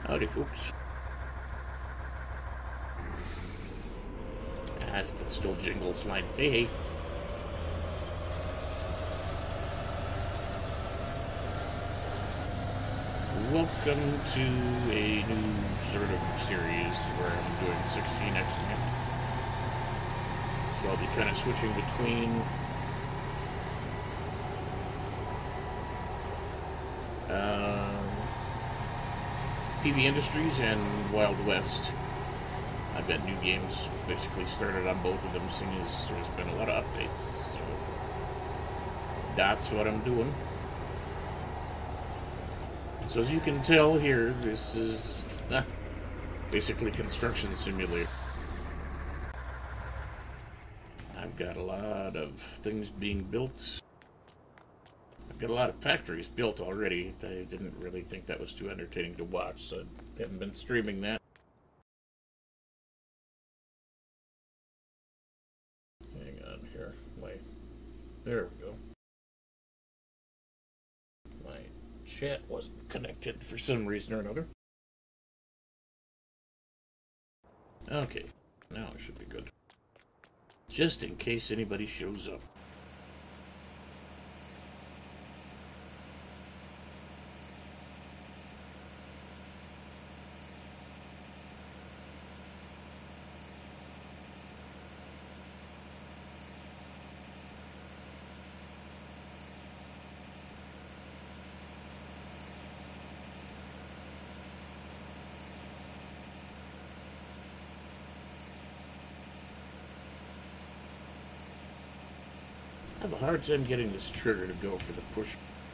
Howdy, folks. As that still jingles my... Hey. Welcome to a new sort of series where I'm doing 16x Net. So I'll be kind of switching between PV Industries and Wild West. I've got new games basically started on both of them, seeing as there's been a lot of updates. So that's what I'm doing. So as you can tell here, this is basically Construction Simulator. I've got a lot of things being built. I've got a lot of factories built already. I didn't really think that was too entertaining to watch, so I haven't been streaming that. Hang on here. There we go. My chat wasn't connected for some reason or another. Okay, now it should be good. Just in case anybody shows up. I have a hard time getting this trigger to go for the push.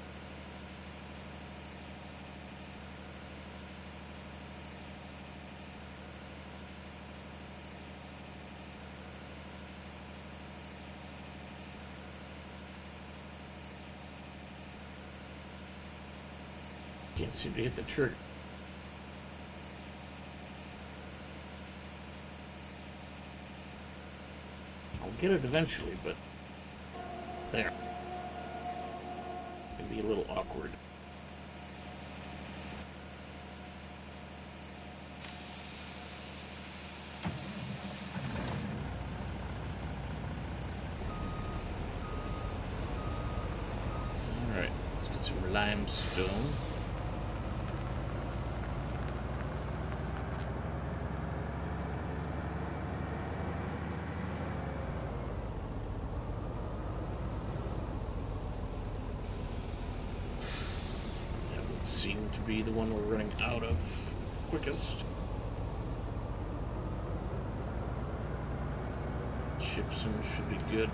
Can't seem to hit the trigger. I'll get it eventually, but there. It can be a little awkward. Alright, let's get some limestone. Seem to be the one we're running out of quickest. Gypsum should be good.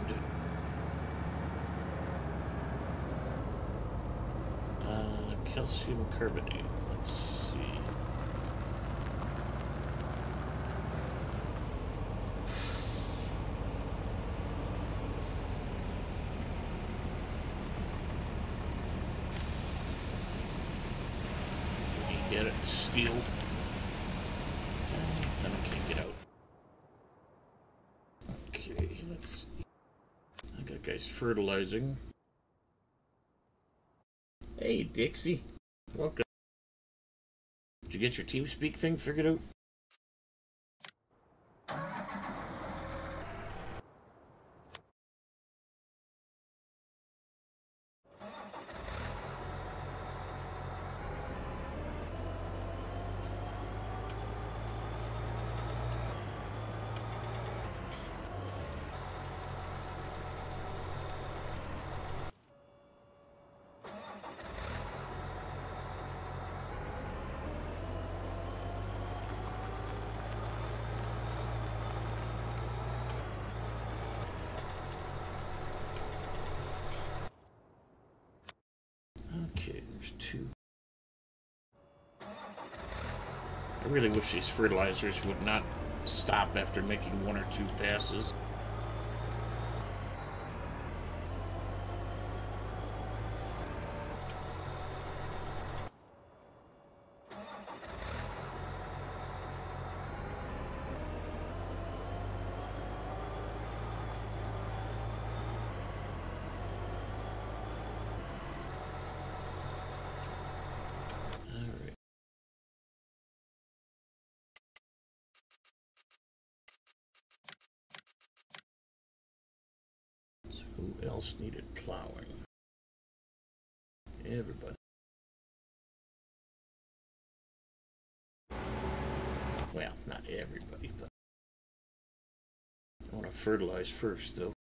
Calcium carbonate. Let's see. Get it, steel. Then I can't get out. Okay, let's see. I got guys fertilizing. Hey, Dixie. Welcome. Did you get your TeamSpeak thing figured out? Okay, there's two. I really wish these fertilizers would not stop after making one or two passes. else needed plowing? Everybody. Well, not everybody, but I want to fertilize first, though.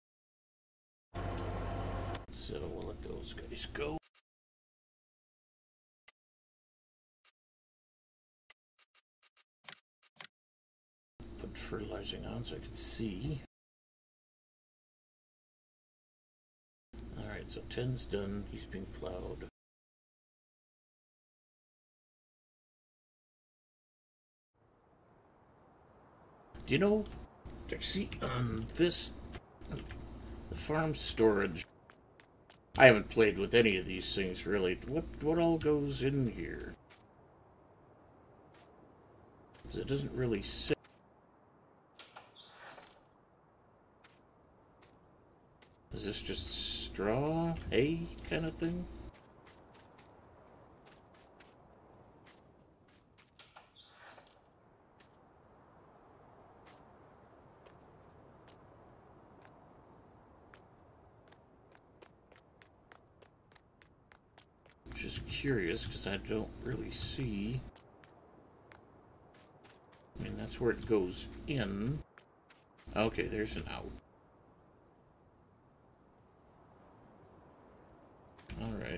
So we'll let those guys go. Put fertilizing on so I can see. Alright, so 10's done. He's being plowed. Do you know, I see on this, the farm storage, I haven't played with any of these things really. What all goes in here? Because it doesn't really say. Is this just straw, hay kind of thing? Just curious because I don't really see. I mean, that's where it goes in. Okay, there's an out. Alright.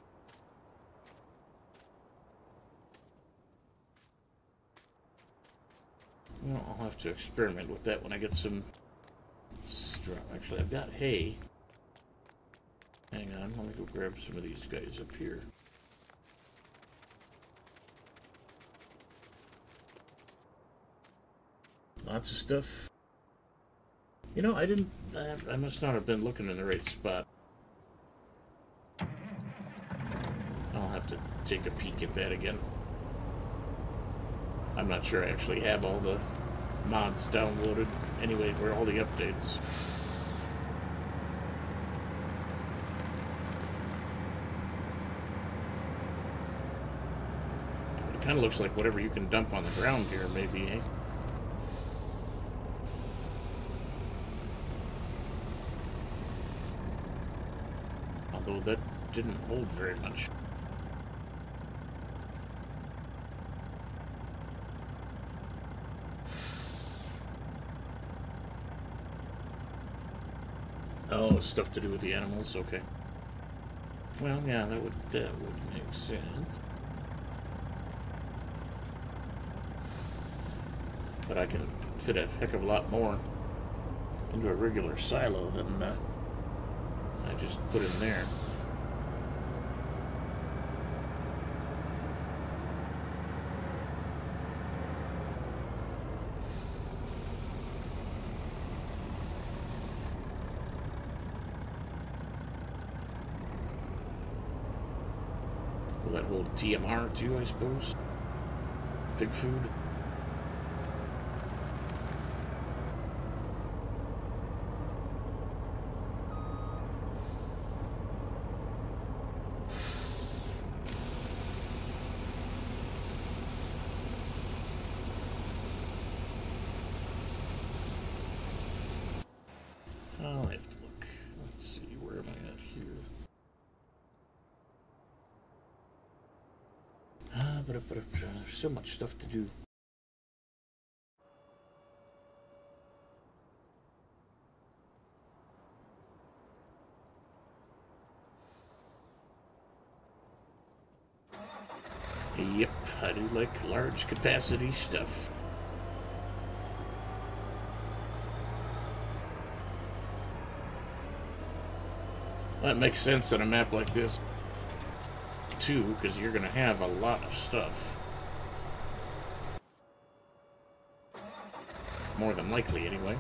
Well, I'll have to experiment with that when I get some straw. Actually, I've got hay. Hang on, let me go grab some of these guys up here. Lots of stuff. You know, I must not have been looking in the right spot. I'll have to take a peek at that again. I'm not sure I actually have all the mods downloaded. Anyway, where all the updates. It kind of looks like whatever you can dump on the ground here, maybe, eh? Although that didn't hold very much. Oh, stuff to do with the animals, okay. Well, yeah, that would make sense. But I can fit a heck of a lot more into a regular silo than I just put in there. Will that hold TMR too, I suppose? Pig food? I'll have to look. Let's see, where am I at here? But there's so much stuff to do. Yep, I do like large capacity stuff. That makes sense on a map like this, too, because you're going to have a lot of stuff. More than likely, anyway.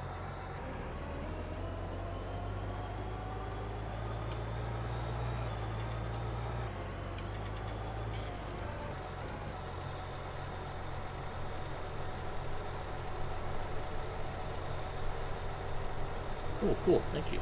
Oh, cool. Thank you.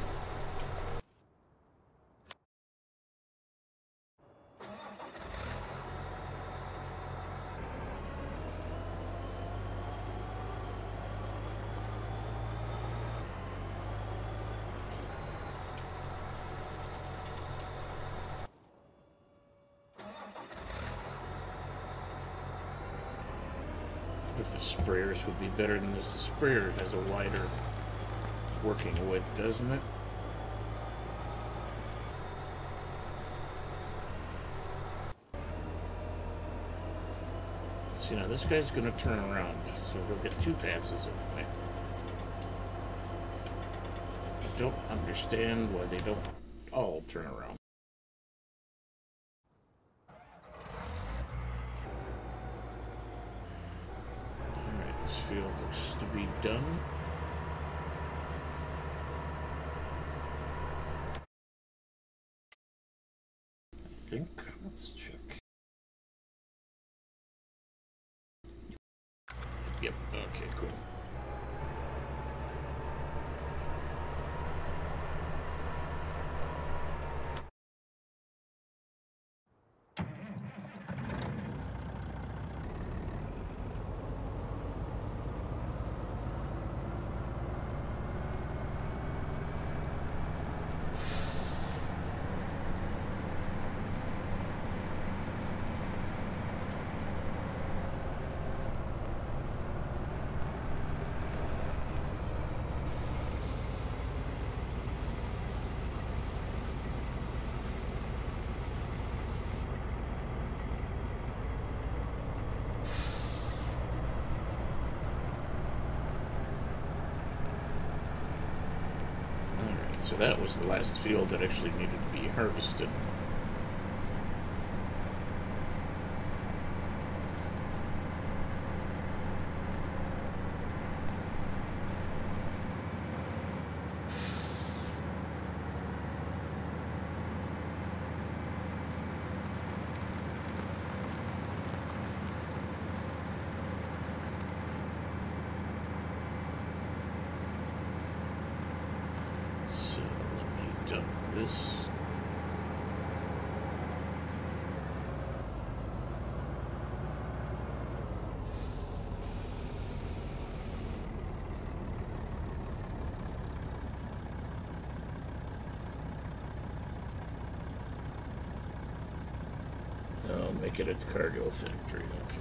if the sprayers would be better than this. The sprayer has a wider working width, doesn't it? See, now this guy's gonna turn around, so we'll get 2 passes anyway. I don't understand why they don't all turn around. Alright, this field looks to be done. I think. Let's check. Yep, okay, cool. So that was the last field that actually needed to be harvested. This. I'll make it at the Cargill factory, okay.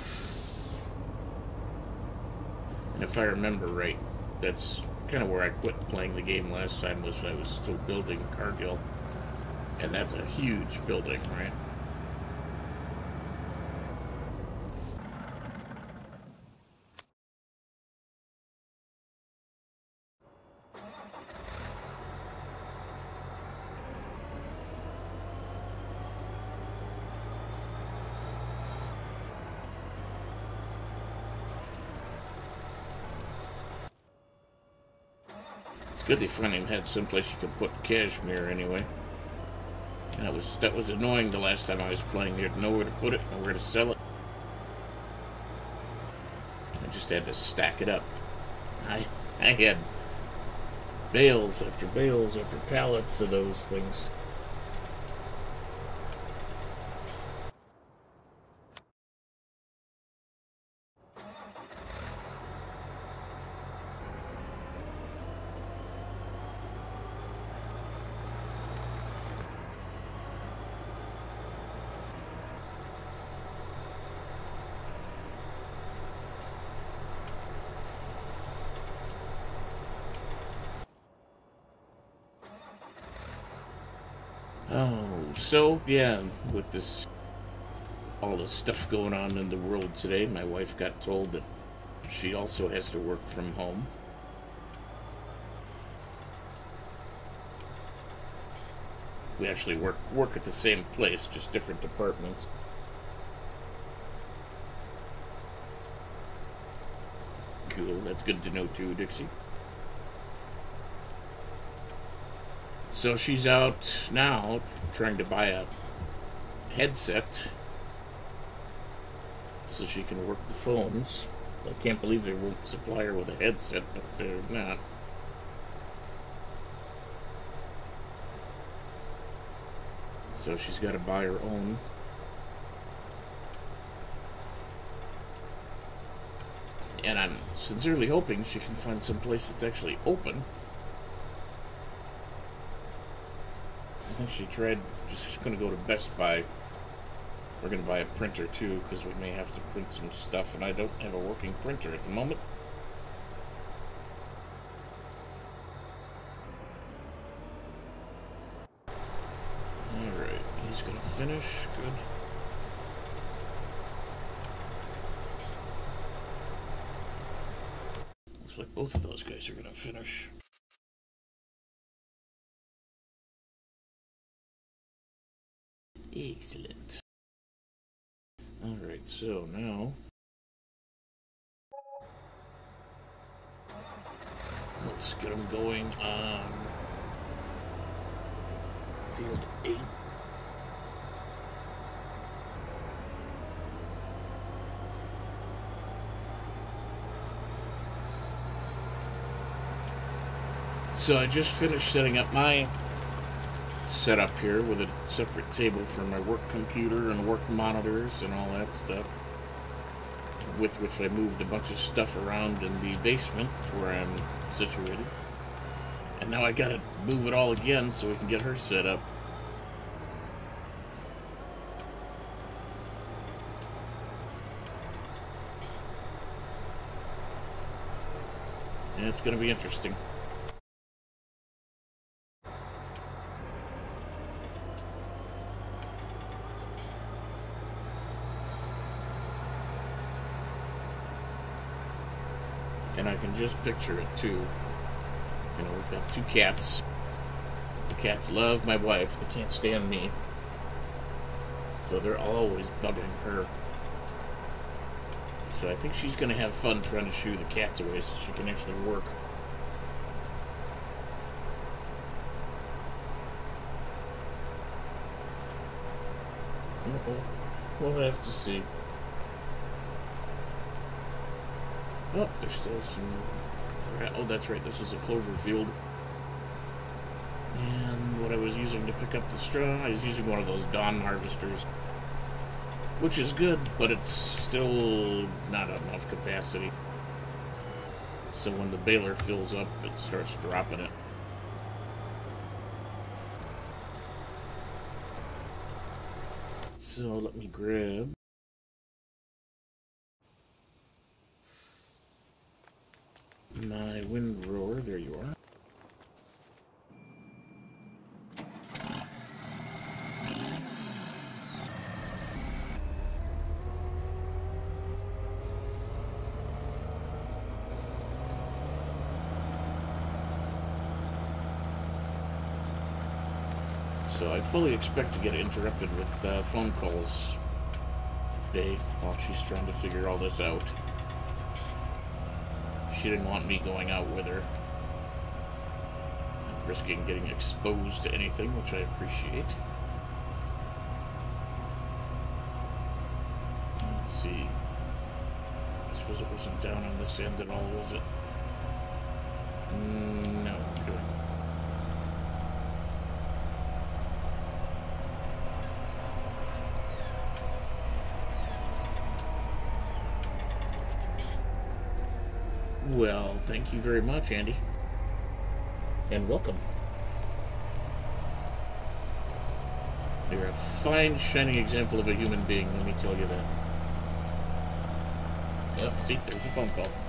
And if I remember right, that's kind of where I quit playing the game last time, was I was still building Cargill, and that's a huge building, right? It's good they finally had someplace you could put cashmere anyway. That was annoying the last time I was playing. You had nowhere to put it, nowhere to sell it. I just had to stack it up. I had bales after pallets of those things. Oh, so, yeah, with all this stuff going on in the world today, my wife got told that she also has to work from home. We actually work at the same place, just different departments. Cool, that's good to know too, Dixie. So she's out now trying to buy a headset so she can work the phones. I can't believe they won't supply her with a headset, but they're not. So she's got to buy her own. And I'm sincerely hoping she can find some place that's actually open. I think she tried, just going to go to Best Buy. We're going to buy a printer too, because we may have to print some stuff, and I don't have a working printer at the moment. Alright, he's going to finish. Good. Looks like both of those guys are going to finish. Excellent. Alright, so now let's get them going on field 8. So I just finished setting up my setup here with a separate table for my work computer and work monitors and all that stuff, with which I moved a bunch of stuff around in the basement where I'm situated. And now I gotta move it all again so we can get her set up. And it's gonna be interesting. And I can just picture it too. You know, we've got 2 cats. The cats love my wife. They can't stand me. So they're always bugging her. So I think she's going to have fun trying to shoo the cats away so she can actually work. We'll have to see. Oh, there's still some... Oh, that's right, this is a clover field. And what I was using to pick up the straw, I was using one of those Dawn harvesters. Which is good, but it's still not enough capacity. So when the baler fills up, it starts dropping it. So let me grab... my windrower. There you are. So I fully expect to get interrupted with phone calls today while she's trying to figure all this out. She didn't want me going out with her and risking getting exposed to anything, which I appreciate. Let's see. I suppose it wasn't down on this end at all, was it? No. Good. Well, thank you very much, Andy. And welcome. You're a fine, shining example of a human being, let me tell you that. Yep, see, there's a phone call.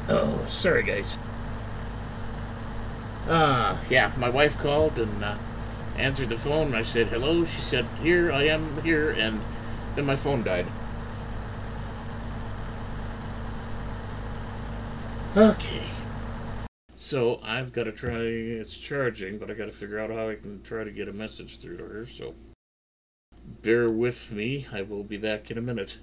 Oh, sorry, guys. Yeah, my wife called and answered the phone. I said hello. She said, "Here I am, here," and then my phone died. Okay. So I've got to try. It's charging, but I got to figure out how I can try to get a message through to her. So bear with me. I will be back in a minute.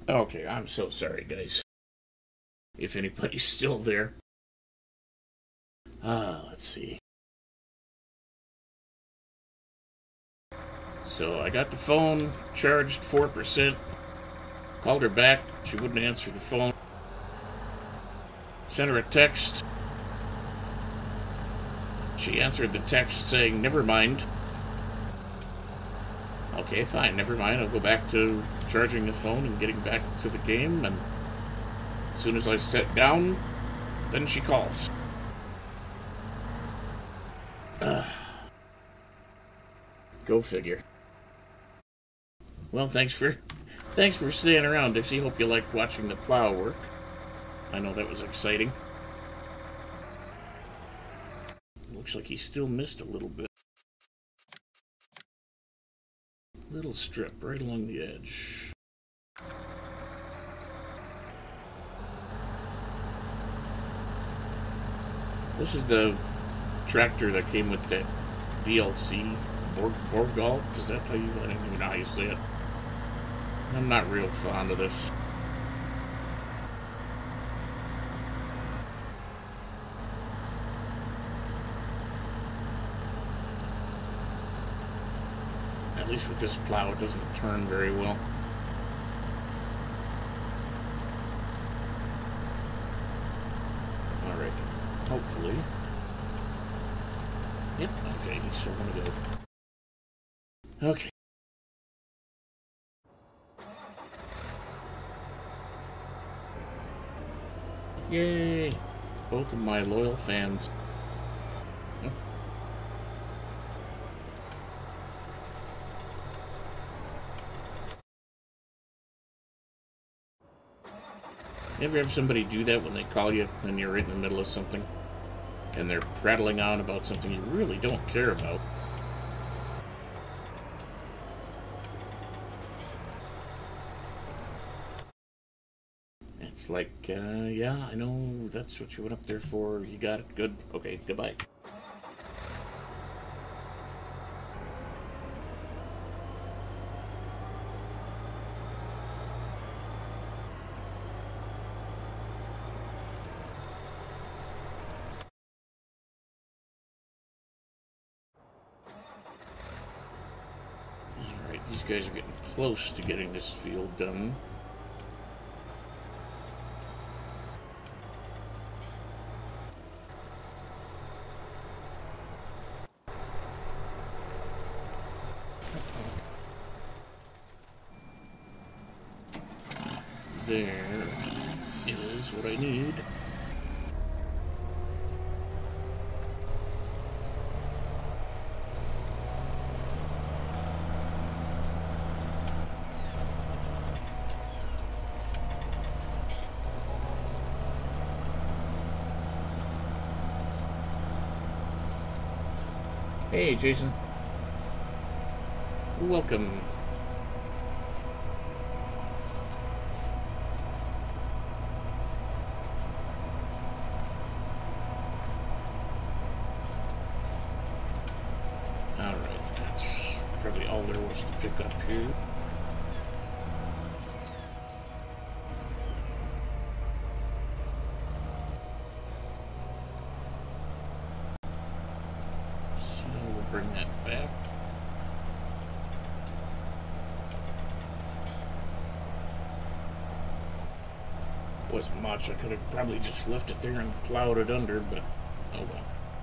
Okay, I'm so sorry, guys. If anybody's still there. Let's see. So I got the phone, charged 4%, called her back, she wouldn't answer the phone. Sent her a text. She answered the text saying, never mind. Okay, fine, never mind. I'll go back to charging the phone and getting back to the game, and as soon as I sit down, then she calls. Go figure. Well, thanks for staying around, Dixie. Hope you liked watching the plow work. I know that was exciting. Looks like he still missed a little bit. Little strip right along the edge. This is the tractor that came with that DLC. Borgalt? Is that how you... I don't even know how you say it. I'm not real fond of this. At least with this plow, it doesn't turn very well. Alright. Hopefully. Yep, okay, he's still gonna go. Okay. Yay! Both of my loyal fans. You ever have somebody do that when they call you and you're right in the middle of something? And they're prattling on about something you really don't care about? It's like, yeah, I know that's what you went up there for. You got it. Good. Okay, goodbye. Alright, these guys are getting close to getting this field done. There is what I need. Hey, Jason. Welcome. Probably all there was to pick up here. So we'll bring that back. Wasn't much. I could have probably just left it there and plowed it under, but oh well.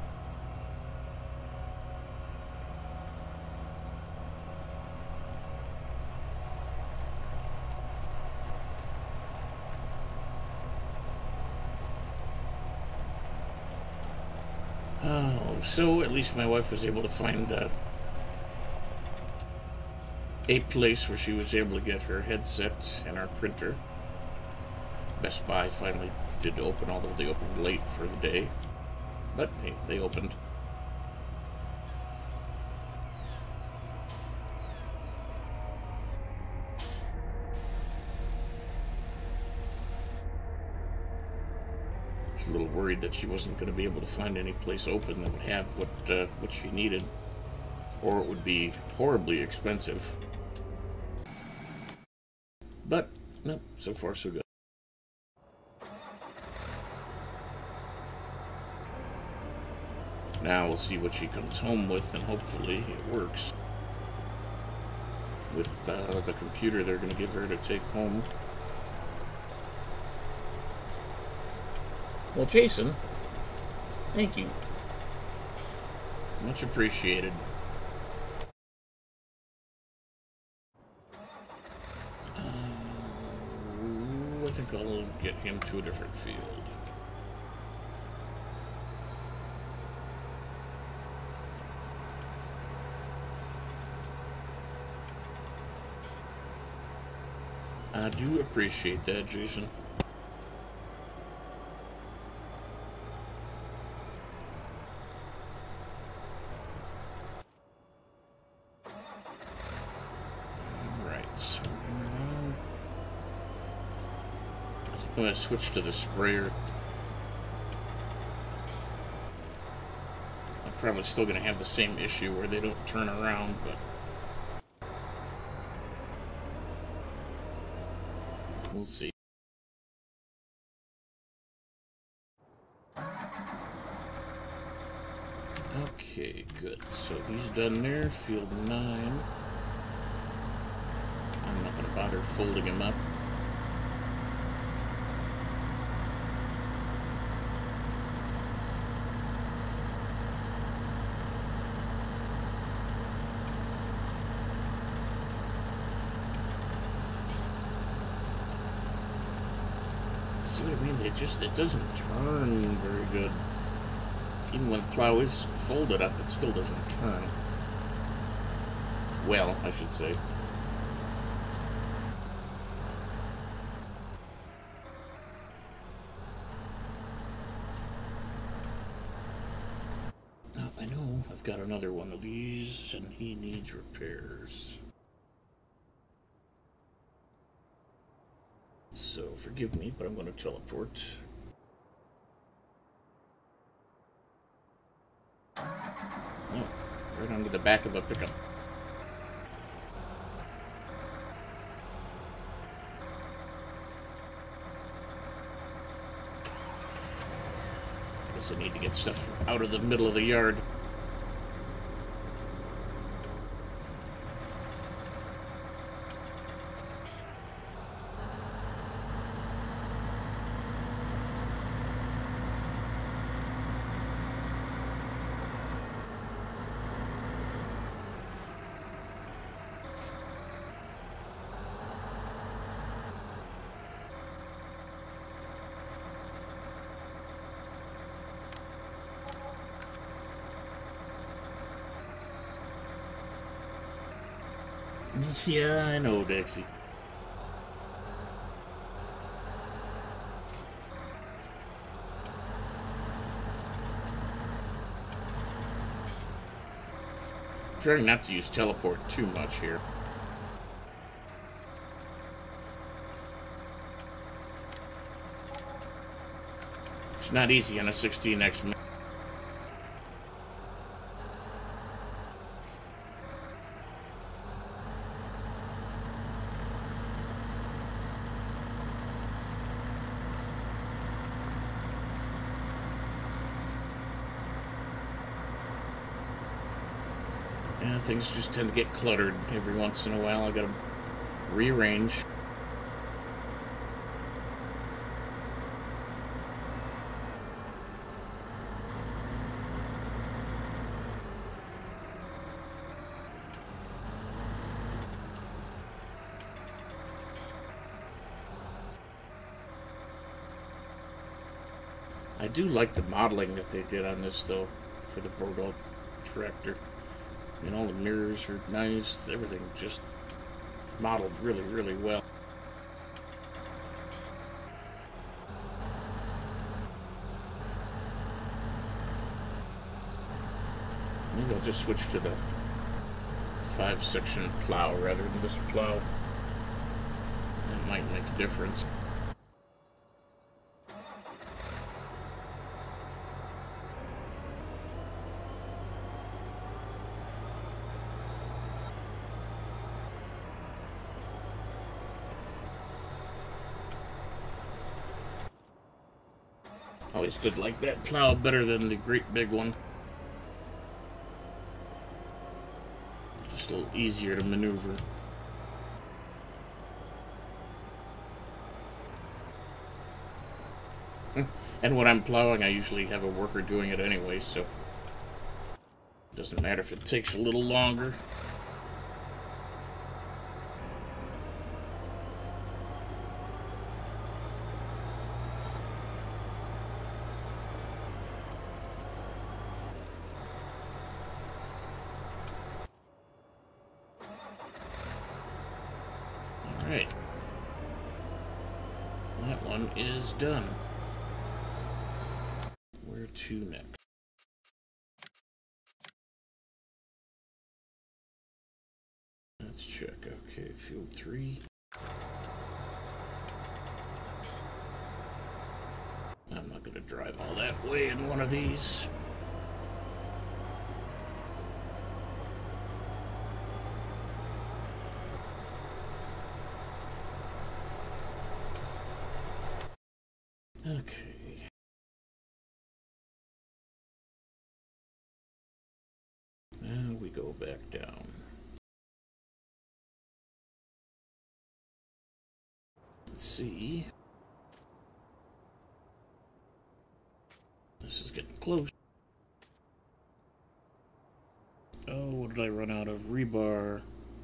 So at least my wife was able to find a place where she was able to get her headset and our printer. Best Buy finally did open, although they opened late for the day. But hey, they opened. A little worried that she wasn't going to be able to find any place open that would have what she needed, or it would be horribly expensive. But No, so far so good. Now we'll see what she comes home with, and hopefully it works. With the computer they're going to give her to take home. Well, Jason, thank you. Much appreciated. I think I'll get him to a different field. I do appreciate that, Jason. Alright, so I'm going to switch to the sprayer. I'm probably still going to have the same issue where they don't turn around, but we'll see. Okay, good. So he's done there. Field 9. I'm not going to bother folding him up. See what I mean? It doesn't turn very good. Even when the plow is folded up, it still doesn't turn. Well, I should say. Oh, I know. I've got another one of these, and he needs repairs. So, forgive me, but I'm going to teleport. Oh, right onto the back of a pickup. Guess I need to get stuff out of the middle of the yard. Yeah, I know, Dixie. Trying not to use teleport too much here. It's not easy on a 16X. Yeah, things just tend to get cluttered every once in a while. I gotta rearrange. I do like the modeling that they did on this, though, for the Bordeaux tractor. And all the mirrors are nice. Everything just modeled really, really well. Maybe I'll just switch to the 5-section plow rather than this plow. That might make a difference. Always did like that plow better than the great big one. Just a little easier to maneuver. And when I'm plowing, I usually have a worker doing it anyway, so it doesn't matter if it takes a little longer. Alright. That one is done. Where to next? Let's check. Okay, field 3. I'm not going to drive all that way in one of these. Okay. Now we go back down. Let's see. This is getting close. Oh, what did I run out of? Rebar.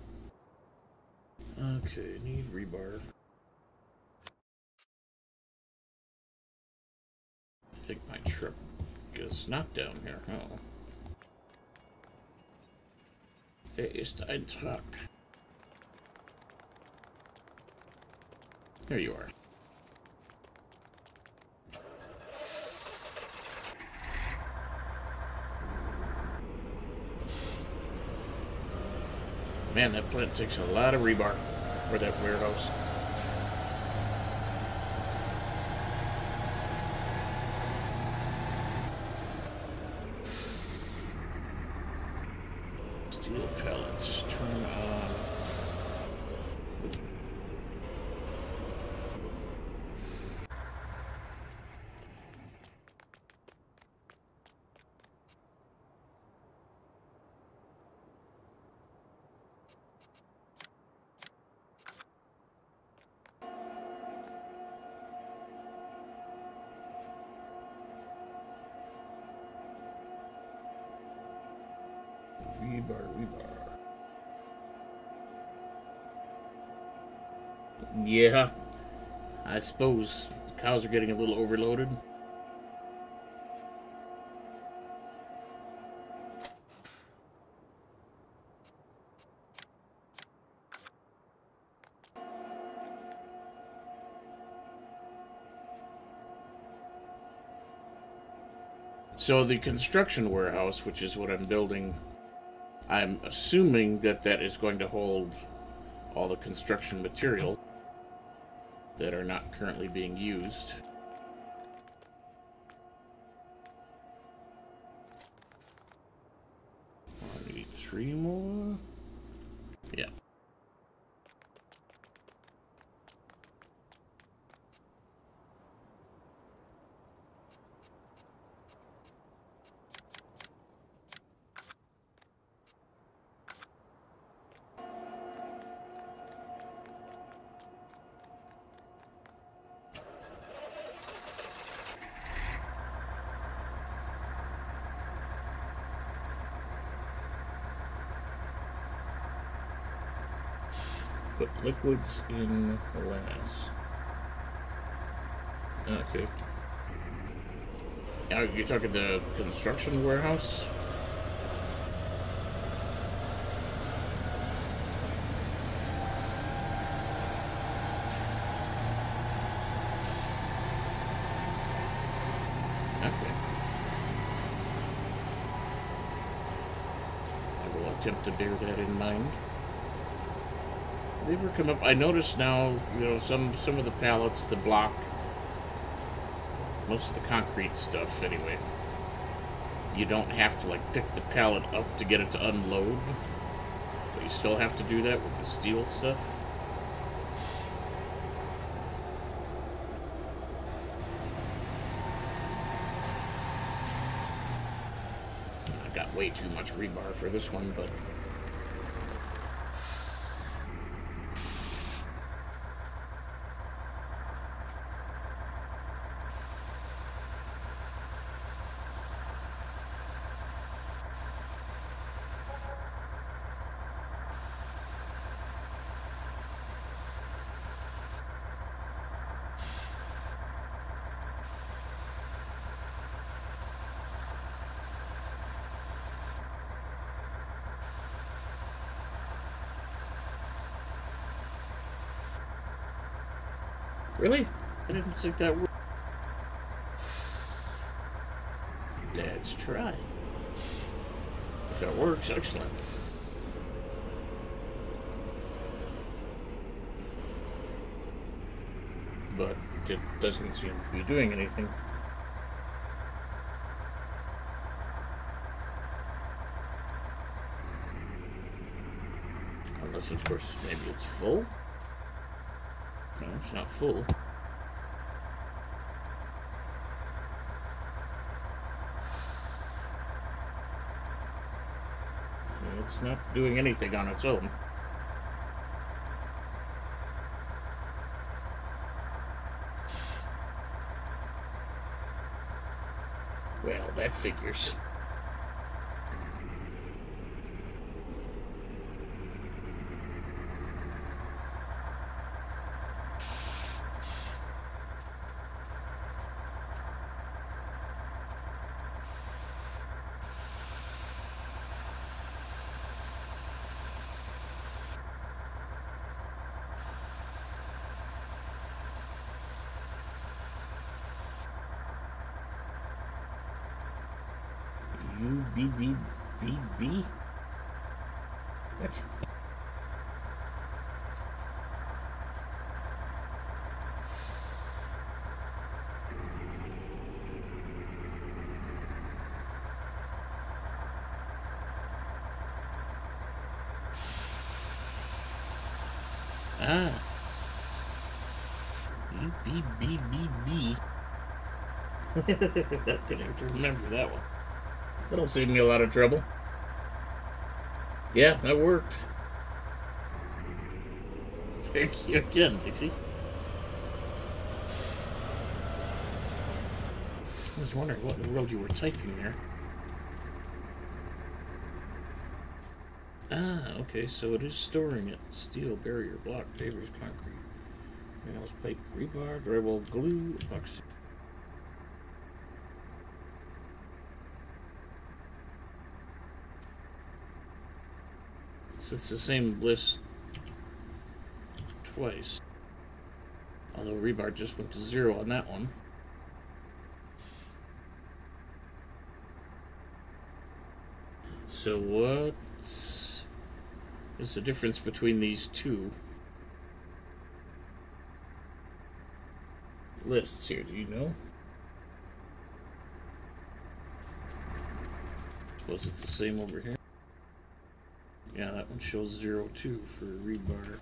Okay, need rebar. I think my truck is not down here. Oh. Faced I talk. There you are. Man, that plant takes a lot of rebar for that warehouse. Steel pellets, turn on. Rebar. Yeah, I suppose the cows are getting a little overloaded. So the construction warehouse, which is what I'm building, I'm assuming that that is going to hold all the construction materials that are not currently being used. I need 3 more. Yeah. Put liquids in last. Okay. Now you're talking the construction warehouse? Okay. I will attempt to bear that in mind. They ever come up? I notice now, you know, some of the pallets, the block, most of the concrete stuff anyway, you don't have to like pick the pallet up to get it to unload, but you still have to do that with the steel stuff. got way too much rebar for this one, but really? I didn't think that worked. Let's try. If that works, excellent. But it doesn't seem to be doing anything. Unless, of course, maybe it's full. No, it's not full. It's not doing anything on its own. Well, that figures. UBBBB? What? Ah. UBBBB. I'm gonna have to remember that one. That'll save me a lot of trouble. Yeah, that worked. Thank you again, Dixie. I was wondering what in the world you were typing there. Ah, okay, so it is storing it. Steel, barrier, block, pavers, concrete, nails, pipe, rebar, drywall, glue, epoxy. So it's the same list twice. Although rebar just went to 0 on that one. So what is the difference between these two lists here? Do you know? Suppose it's the same over here. Yeah, that one shows 0 too for rebar.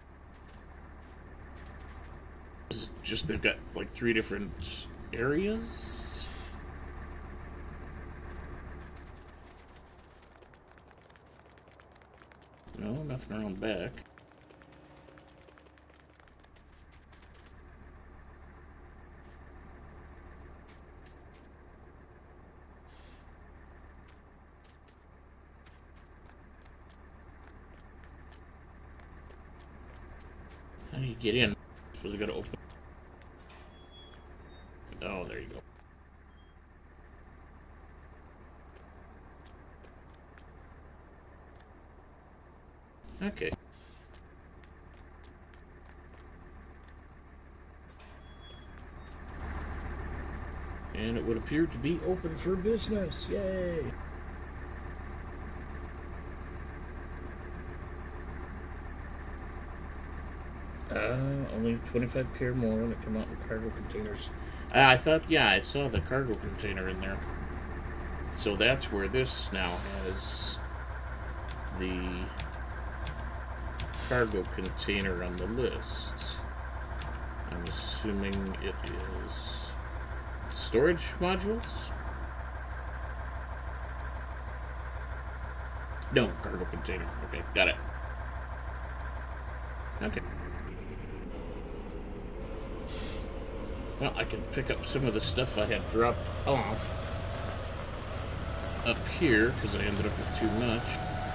It's just they've got like 3 different areas. No, nothing around back. How do you get in? I suppose I gotta open. Oh, there you go. Okay. And it would appear to be open for business. Yay! Only 25 care more when it come out in cargo containers. I thought, yeah, I saw the cargo container in there. So that's where this now has the cargo container on the list. I'm assuming it is storage modules. No, cargo container. Okay, got it. Okay. Well, I can pick up some of the stuff I had dropped off up here, because I ended up with too much.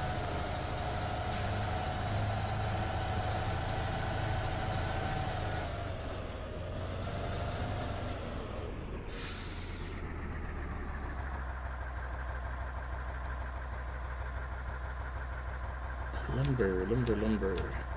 Lumber, lumber, lumber.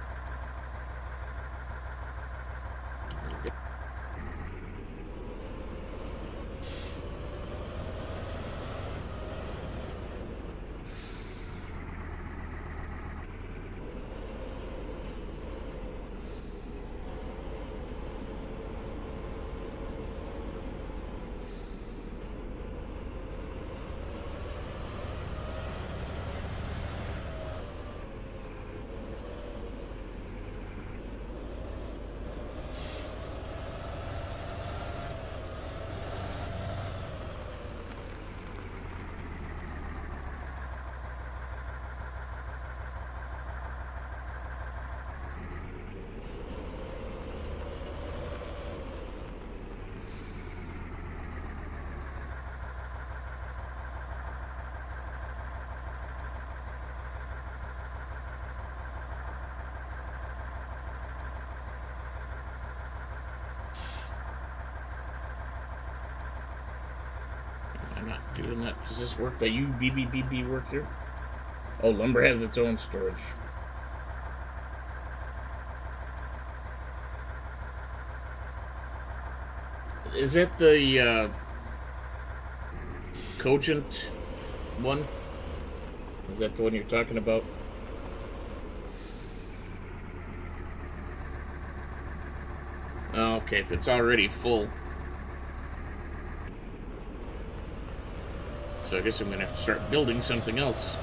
I'm not doing that. Does this work? The UBBBB work here? Oh, lumber has its own storage. Is it the Cogent one? Is that the one you're talking about? Oh, okay, if it's already full. So I guess I'm going to have to start building something else.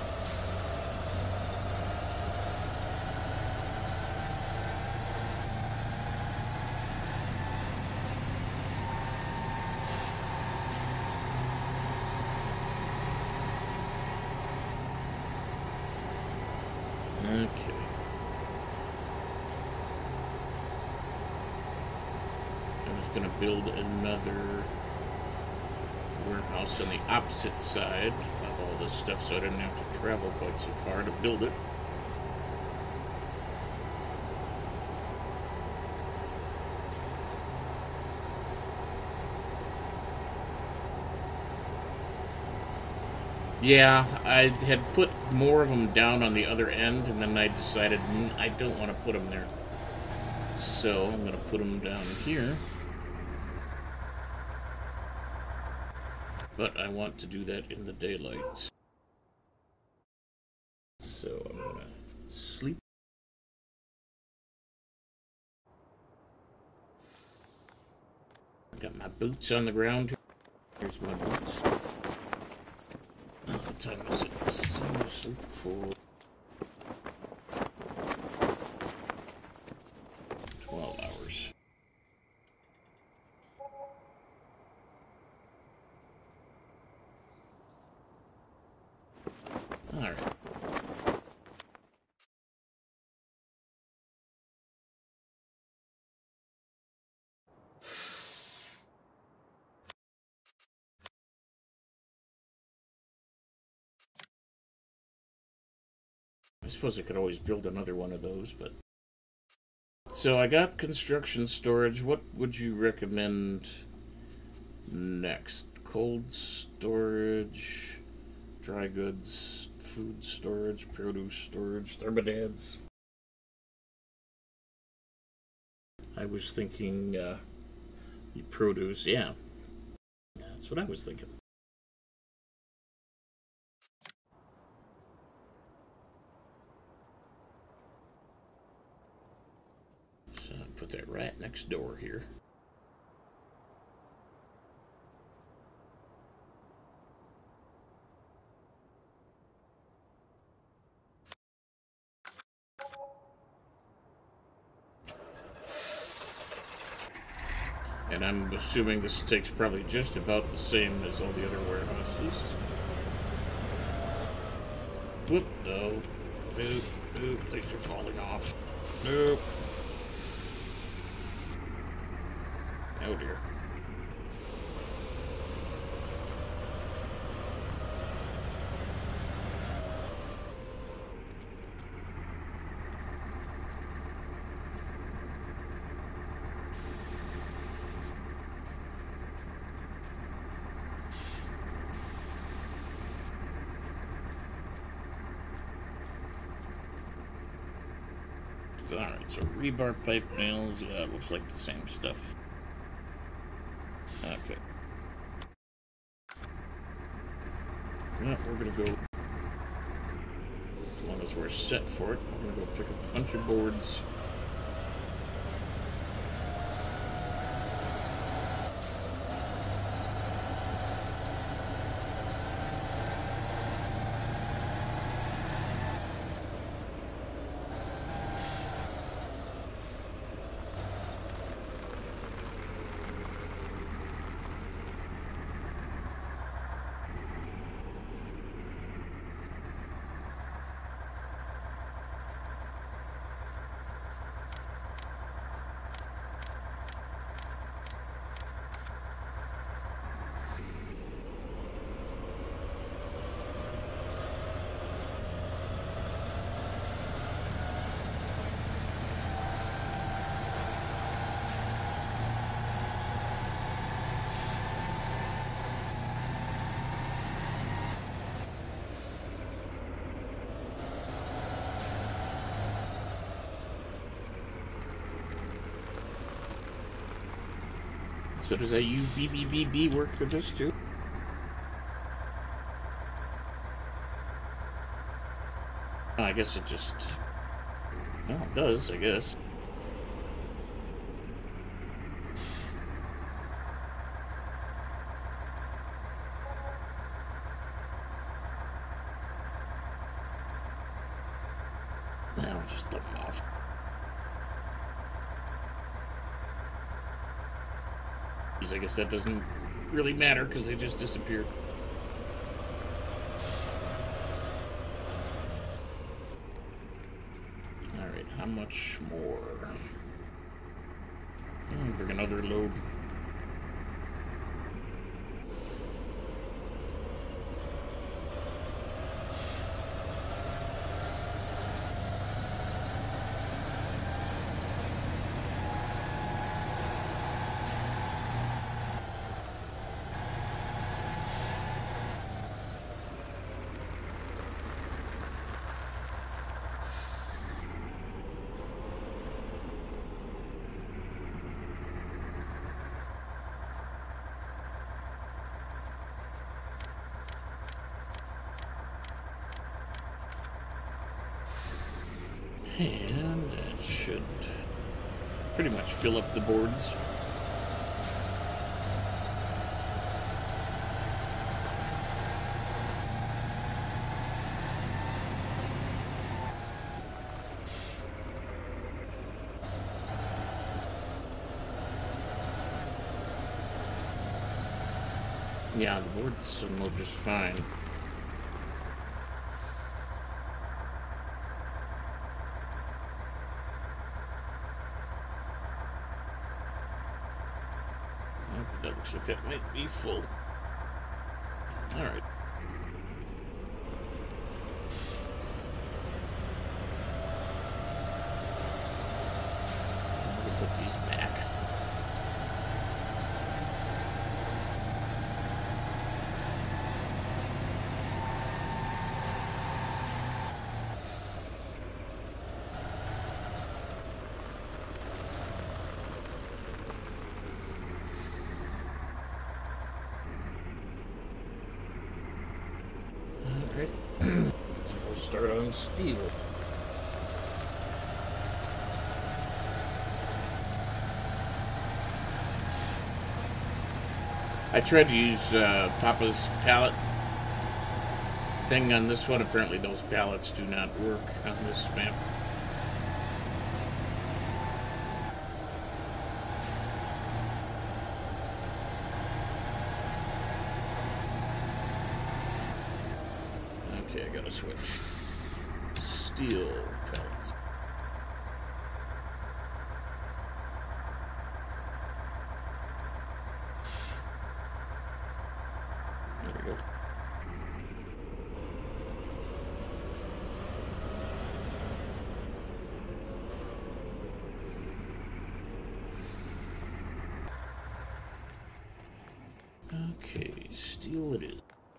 Okay. I was going to build another warehouse on the opposite side of all this stuff so I didn't have to travel quite so far to build it. Yeah, I had put more of them down on the other end, and then I decided I don't want to put them there. So I'm going to put them down here. But I want to do that in the daylight. So I'm going to sleep. Got my boots on the ground. Here's my boots. What time is it? So I'm going to sleep for 12 hours. Alright. I suppose I could always build another one of those, but... So I got construction storage. What would you recommend next? Cold storage, dry goods, food storage, produce storage, thermodads. I was thinking produce, yeah. That's what I was thinking. So I'll put that right next door here. And I'm assuming this takes probably just about the same as all the other warehouses. Whoop, no. Nope, nope, things are falling off. Nope. Oh dear. Alright, so rebar pipe nails, yeah, it looks like the same stuff. Okay. Yeah, we're gonna go, as long as we're set for it, we're gonna go pick up a bunch of boards. So does that UBBBB work for this too? Oh, I guess it just... Well, it does, I guess. Now I'll just dump them off. I guess that doesn't really matter because they just disappear. Alright, how much more? Bring another load. And that should pretty much fill up the boards. Yeah, the boards will just fine. That looks like that might be full. Alright. I'm gonna put these back. Alright, we'll start on steel. I tried to use Papa's pallet thing on this one. Apparently those pallets do not work on this map. Okay, I gotta switch. steel pellets. There we go. Okay, steel it is.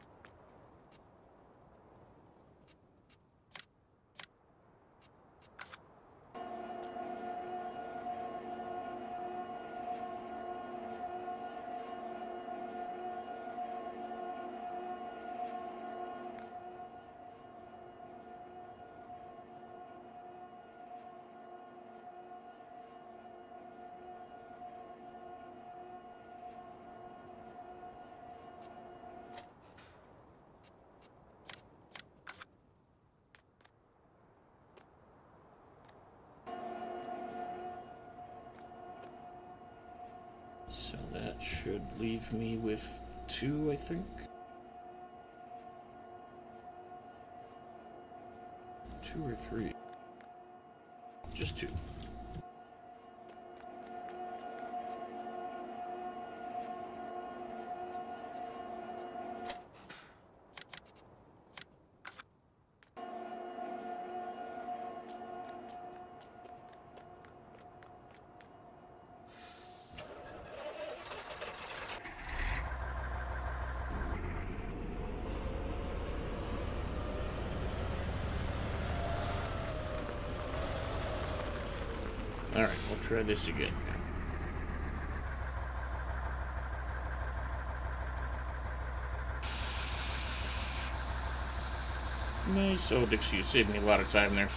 So that should leave me with 2, I think. 2 or 3. Just 2. Alright, we'll try this again. Nice. Oh, Dixie, you saved me a lot of time there.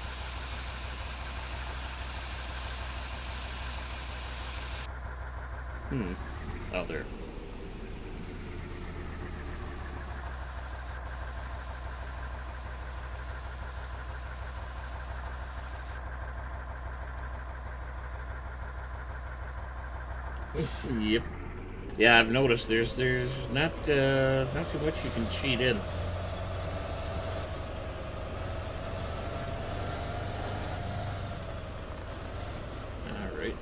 Oh, there. Yep. Yeah, I've noticed there's not too much you can cheat in. All right.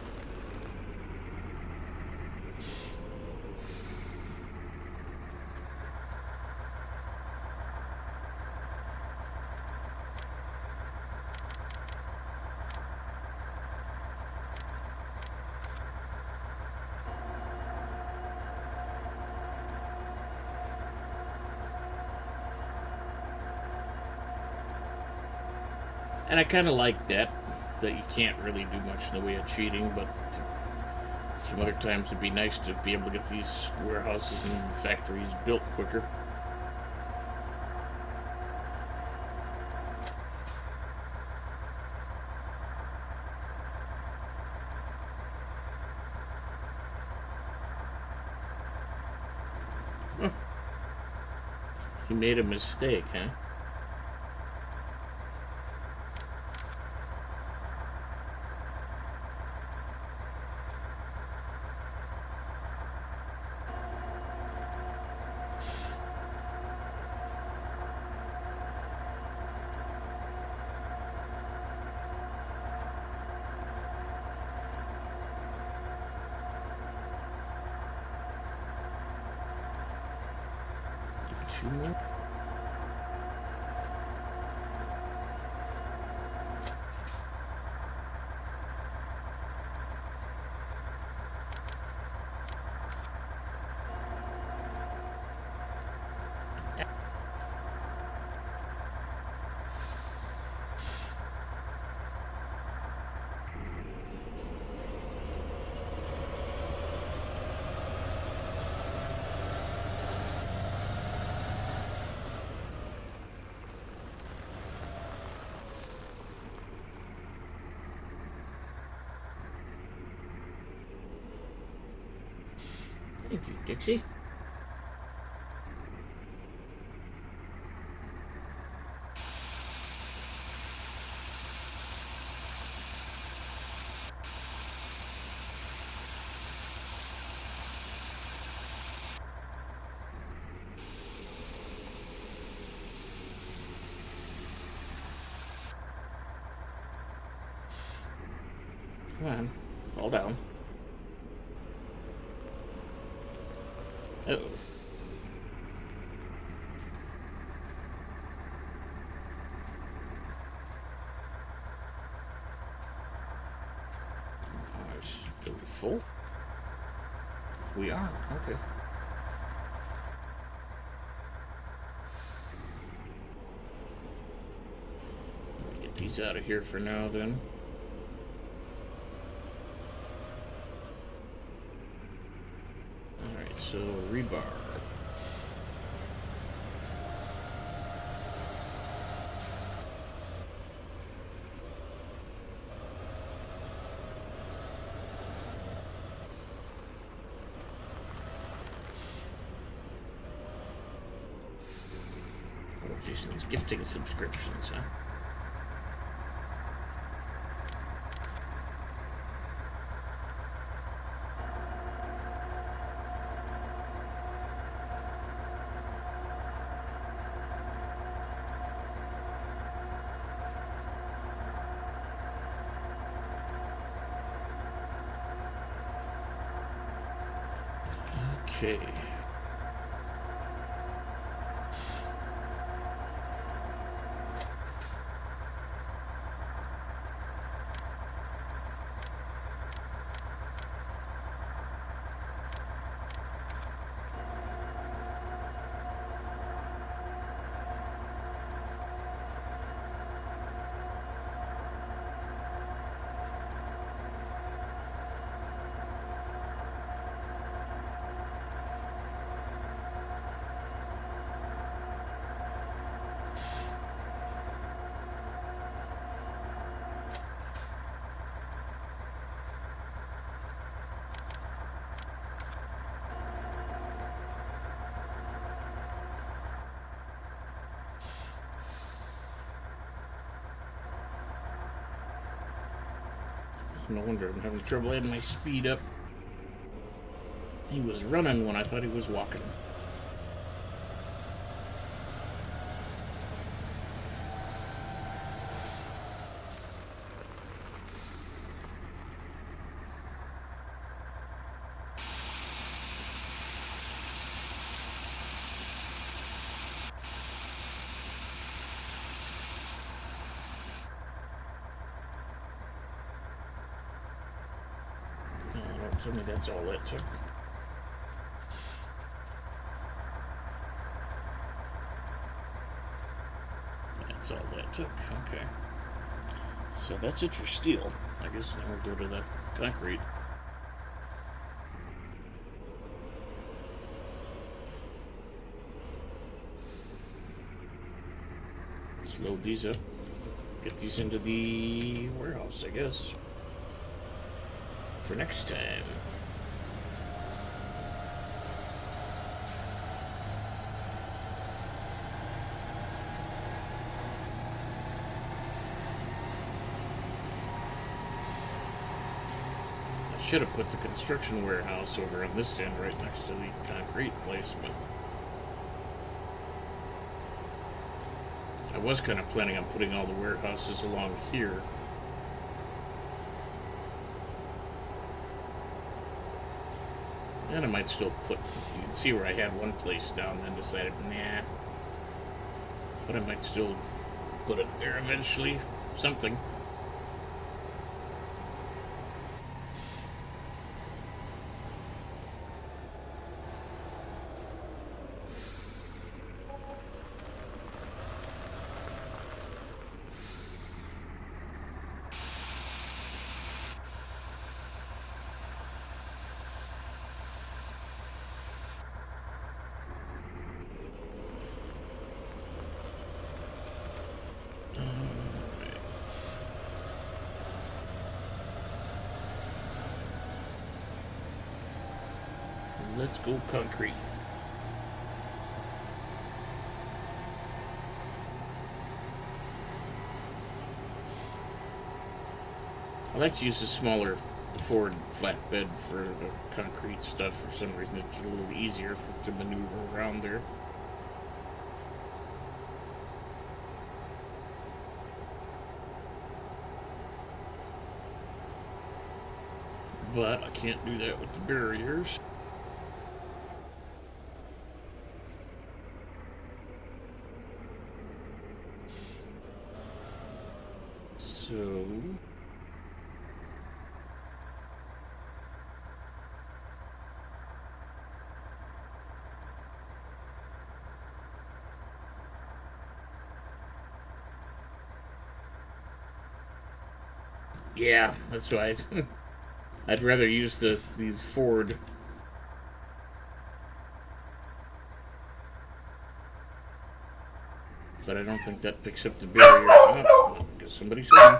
And I kind of like that you can't really do much in the way of cheating, but some other times it'd be nice to be able to get these warehouses and factories built quicker. Huh. He made a mistake, huh? Two more. Thank you, Dixie. Come on. Fall down. Uh-oh. Are we full? We are. Okay. Get these out of here for now, then. Alright, so rebar. Oh, Jason's gifting subscriptions, huh? Okay. No wonder I'm having trouble adding my speed up. He was running when I thought he was walking. Tell me that's all it took. That's all that took. Okay. So that's it for steel. I guess now we'll go to the concrete. Let's load these up. Get these into the warehouse, I guess. For next time. I should have put the construction warehouse over on this end right next to the concrete place, but I was kind of planning on putting all the warehouses along here. And I might still put, you can see where I had one place down, then decided, nah. But I might still put it there eventually, something. Let's go concrete. I like to use a smaller Ford flatbed for the concrete stuff. For some reason, it's a little easier to maneuver around there. but I can't do that with the barriers. So... yeah, that's why I'd rather use the Ford. But I don't think that picks up the barrier. Oh, I guess somebody's in.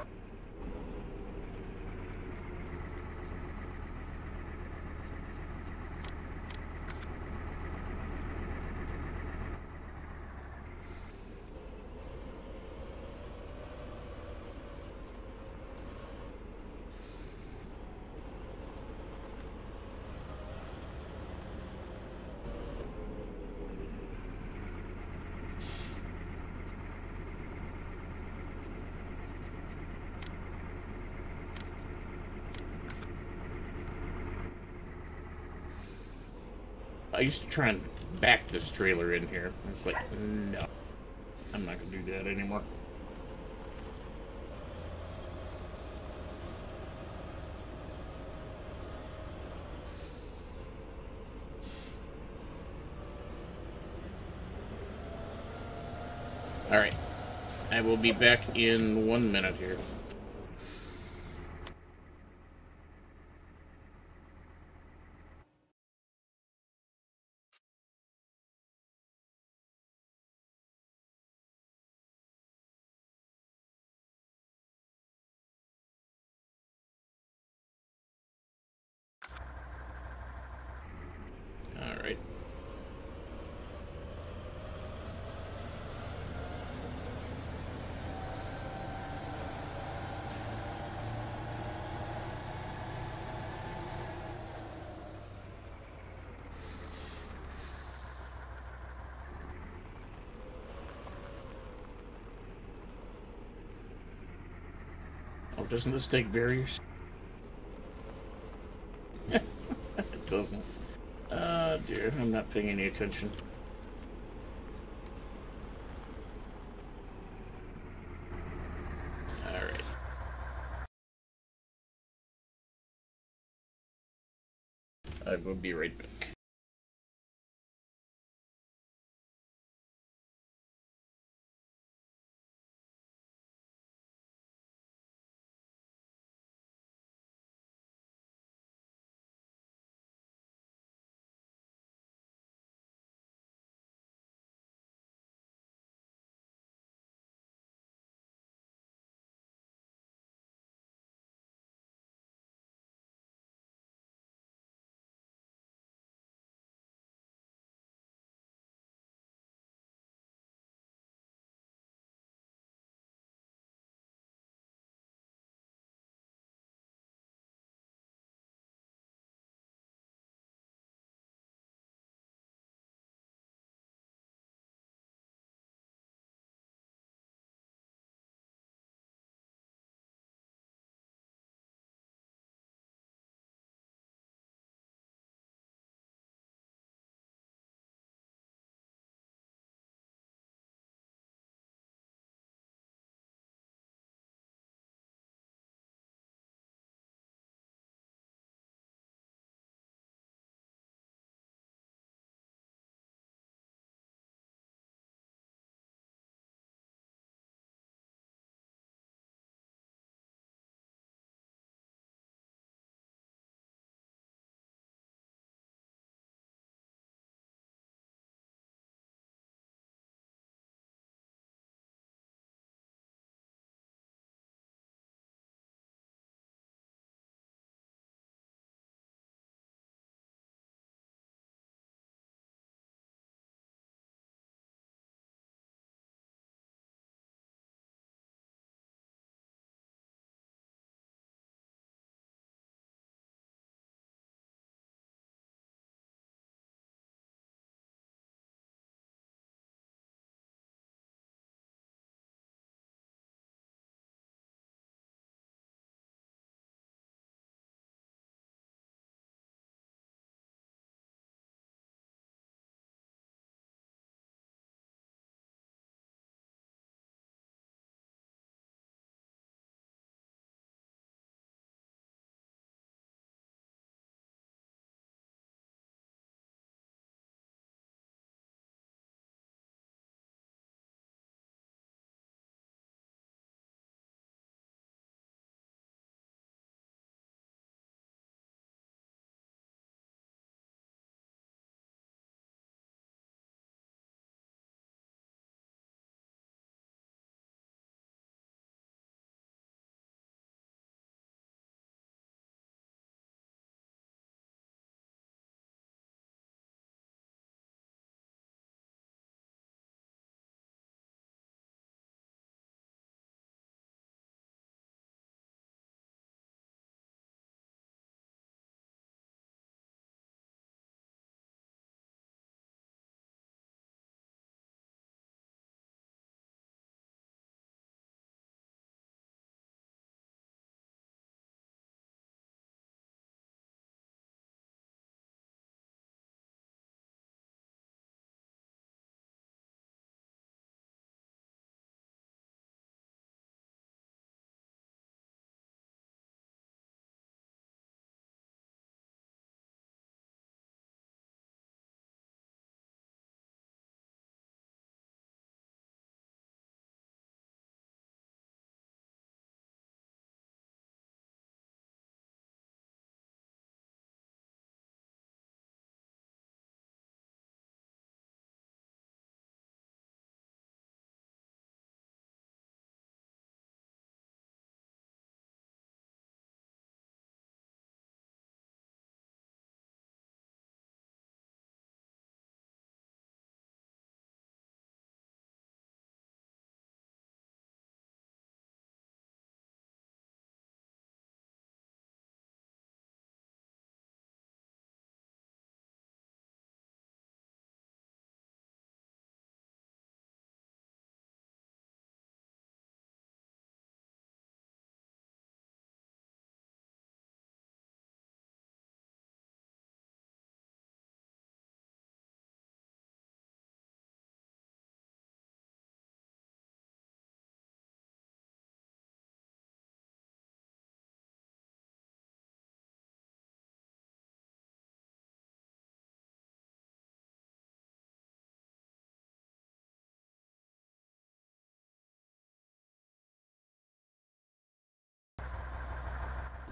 I used to try and back this trailer in here. It's like, no. I'm not going to do that anymore. Alright. I will be back in 1 minute here. Alright. Oh, doesn't this take barriers? It doesn't. Oh dear, I'm not paying any attention. Alright. I will be right back.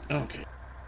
Okay.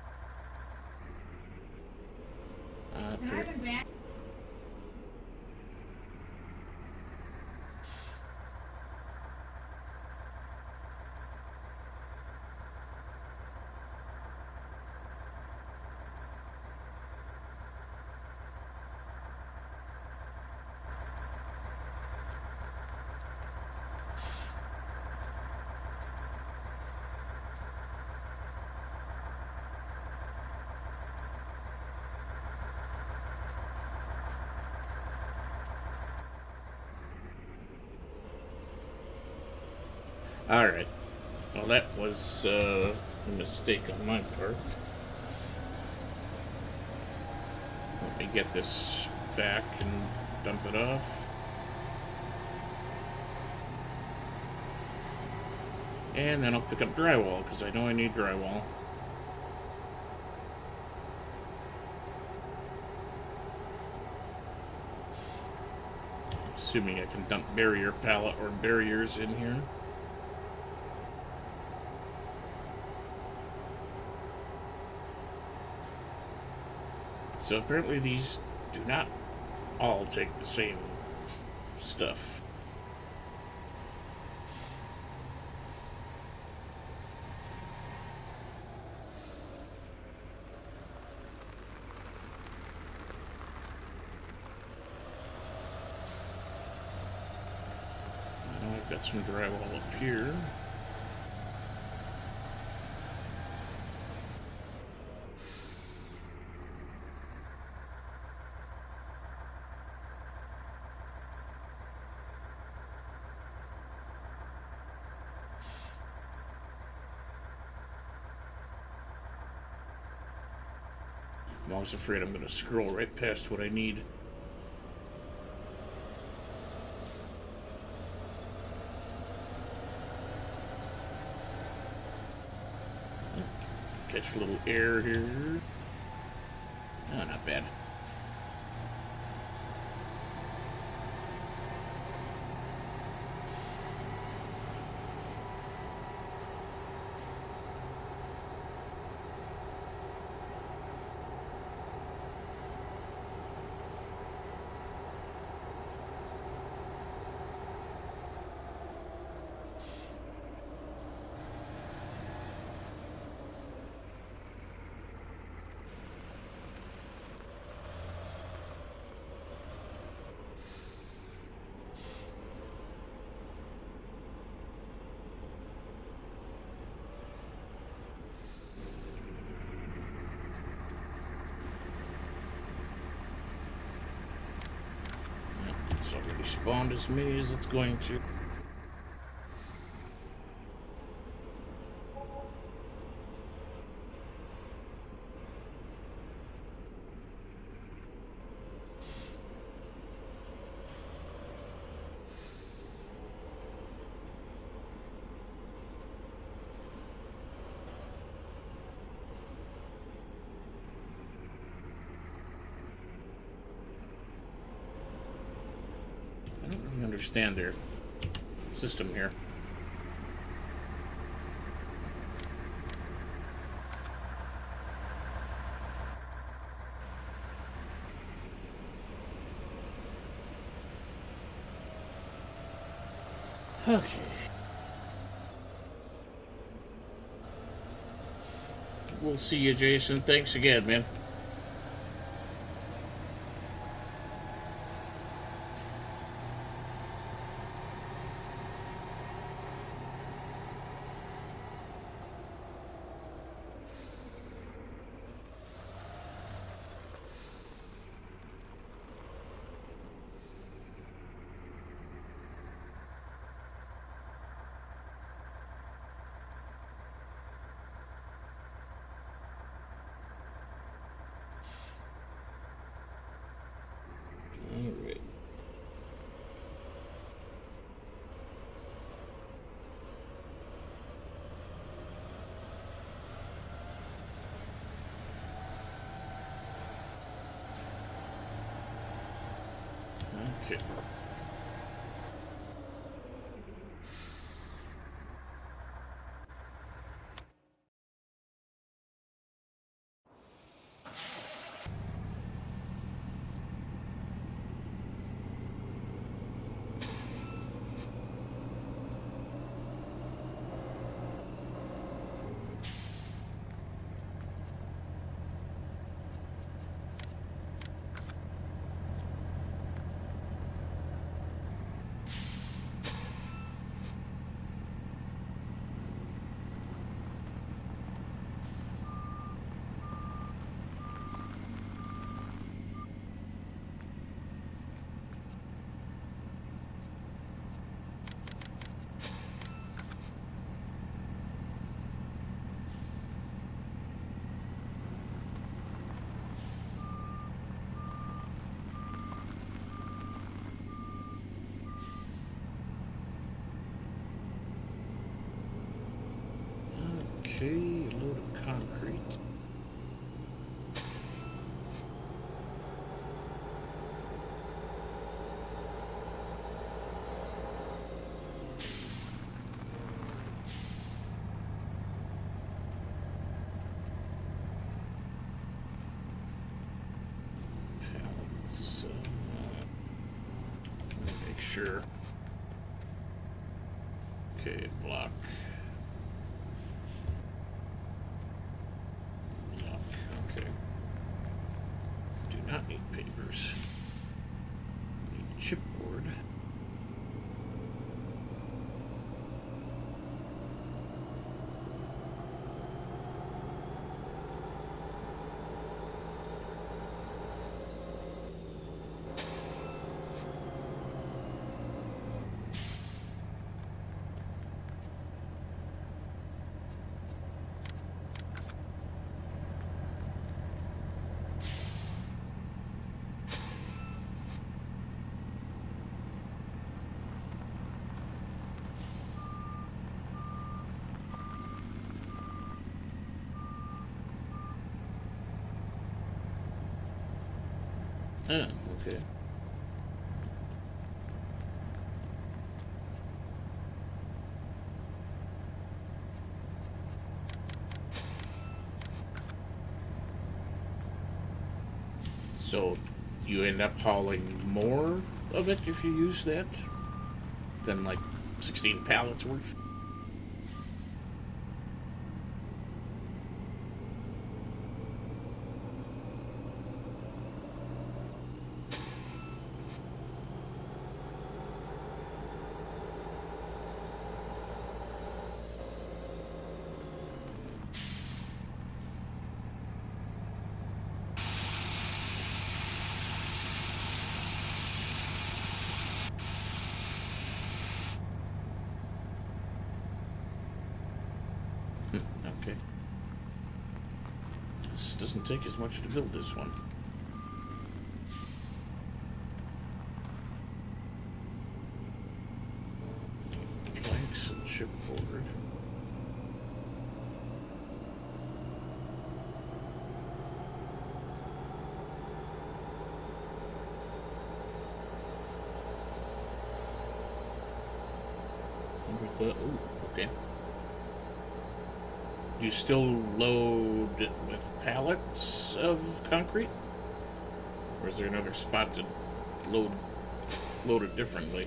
Alright. Well, that was a mistake on my part. Let me get this back and dump it off. And then I'll pick up drywall, because I know I need drywall. Assuming I can dump barrier pallet or barriers in here. So apparently these do not all take the same stuff. Now I've got some drywall up here. I'm always afraid I'm going to scroll right past what I need. Catch a little air here. Oh, not bad. It's already spawned as many as it's going to. I don't really understand their system here. Okay. We'll see you, Jason. Thanks again, man. All right. Okay. Okay, a load of concrete. Pallets. Make sure. Okay, block. Block. Okay. Do not need pavers. Need chipboard. Oh, okay. So you end up hauling more of it if you use that than like 16 pallets worth? Okay. This doesn't take as much to build this one. Planks and chipboard. Ooh, okay. Do you still load it with pallets of concrete? Or is there another spot to load it differently?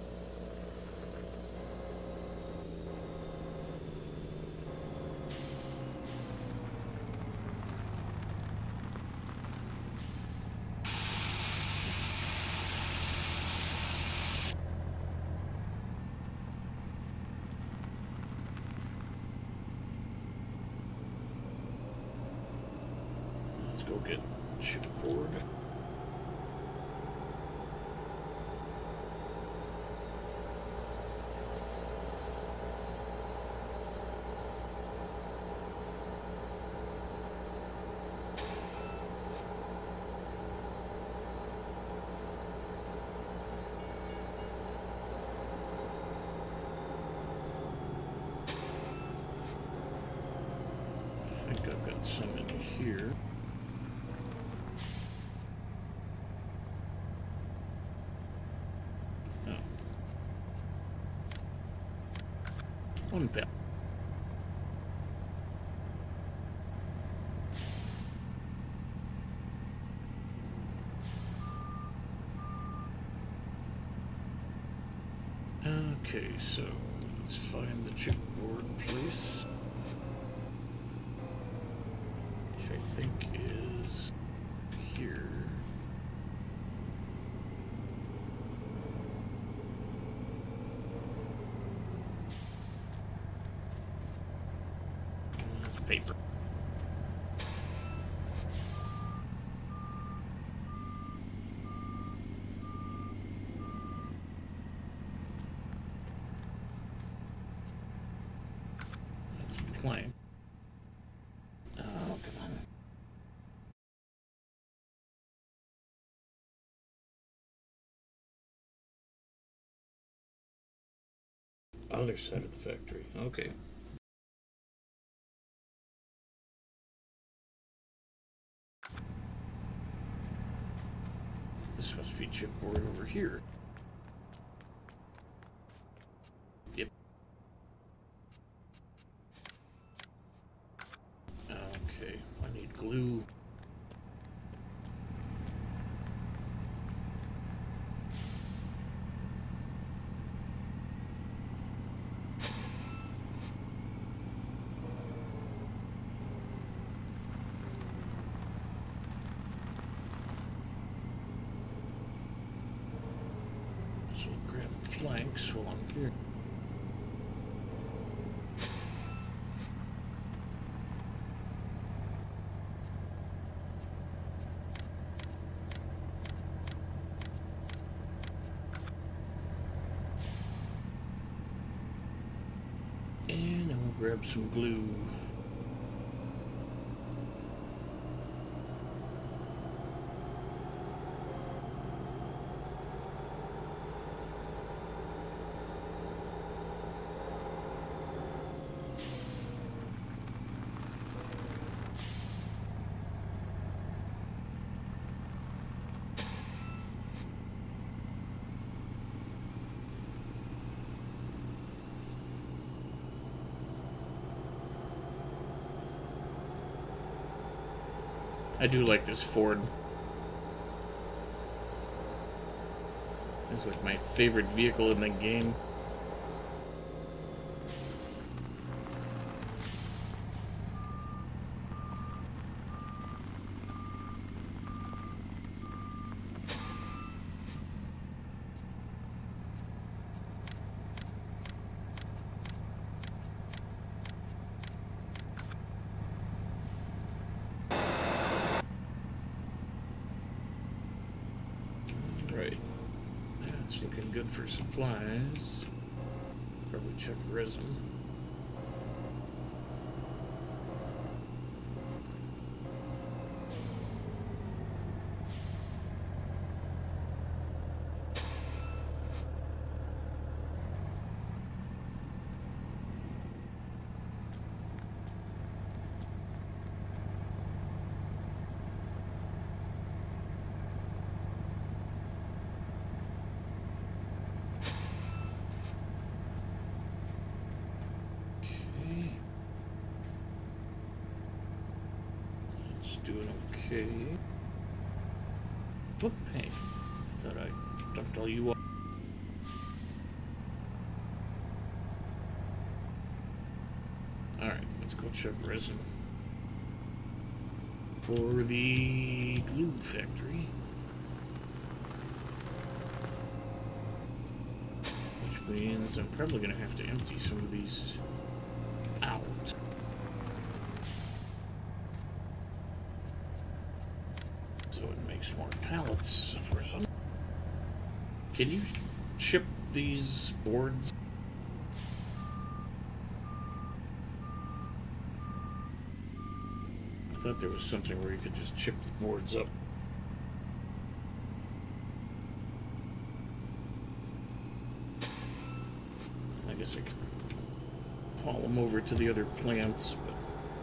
Let's go get chipboard. I think I've got some in here. Oh. One pallet. Okay, so let's find the chipboard place, which I think is here. That's paper. That's plain. Oh, come on. Other side of the factory. Okay. This must be chipboard over here. Yep. Okay, I need glue. So we'll grab planks while I'm here. And then we'll grab some glue. I do like this Ford. It's like my favorite vehicle in the game. Right. That's looking good for supplies. Probably check resin. Doing okay. Oh, hey. I thought I dumped all you off. Alright, let's go check resin. For the glue factory. Which means I'm probably going to have to empty some of these out. So it makes more pallets for some. Can you chip these boards? I thought there was something where you could just chip the boards up. I guess I could haul them over to the other plants, but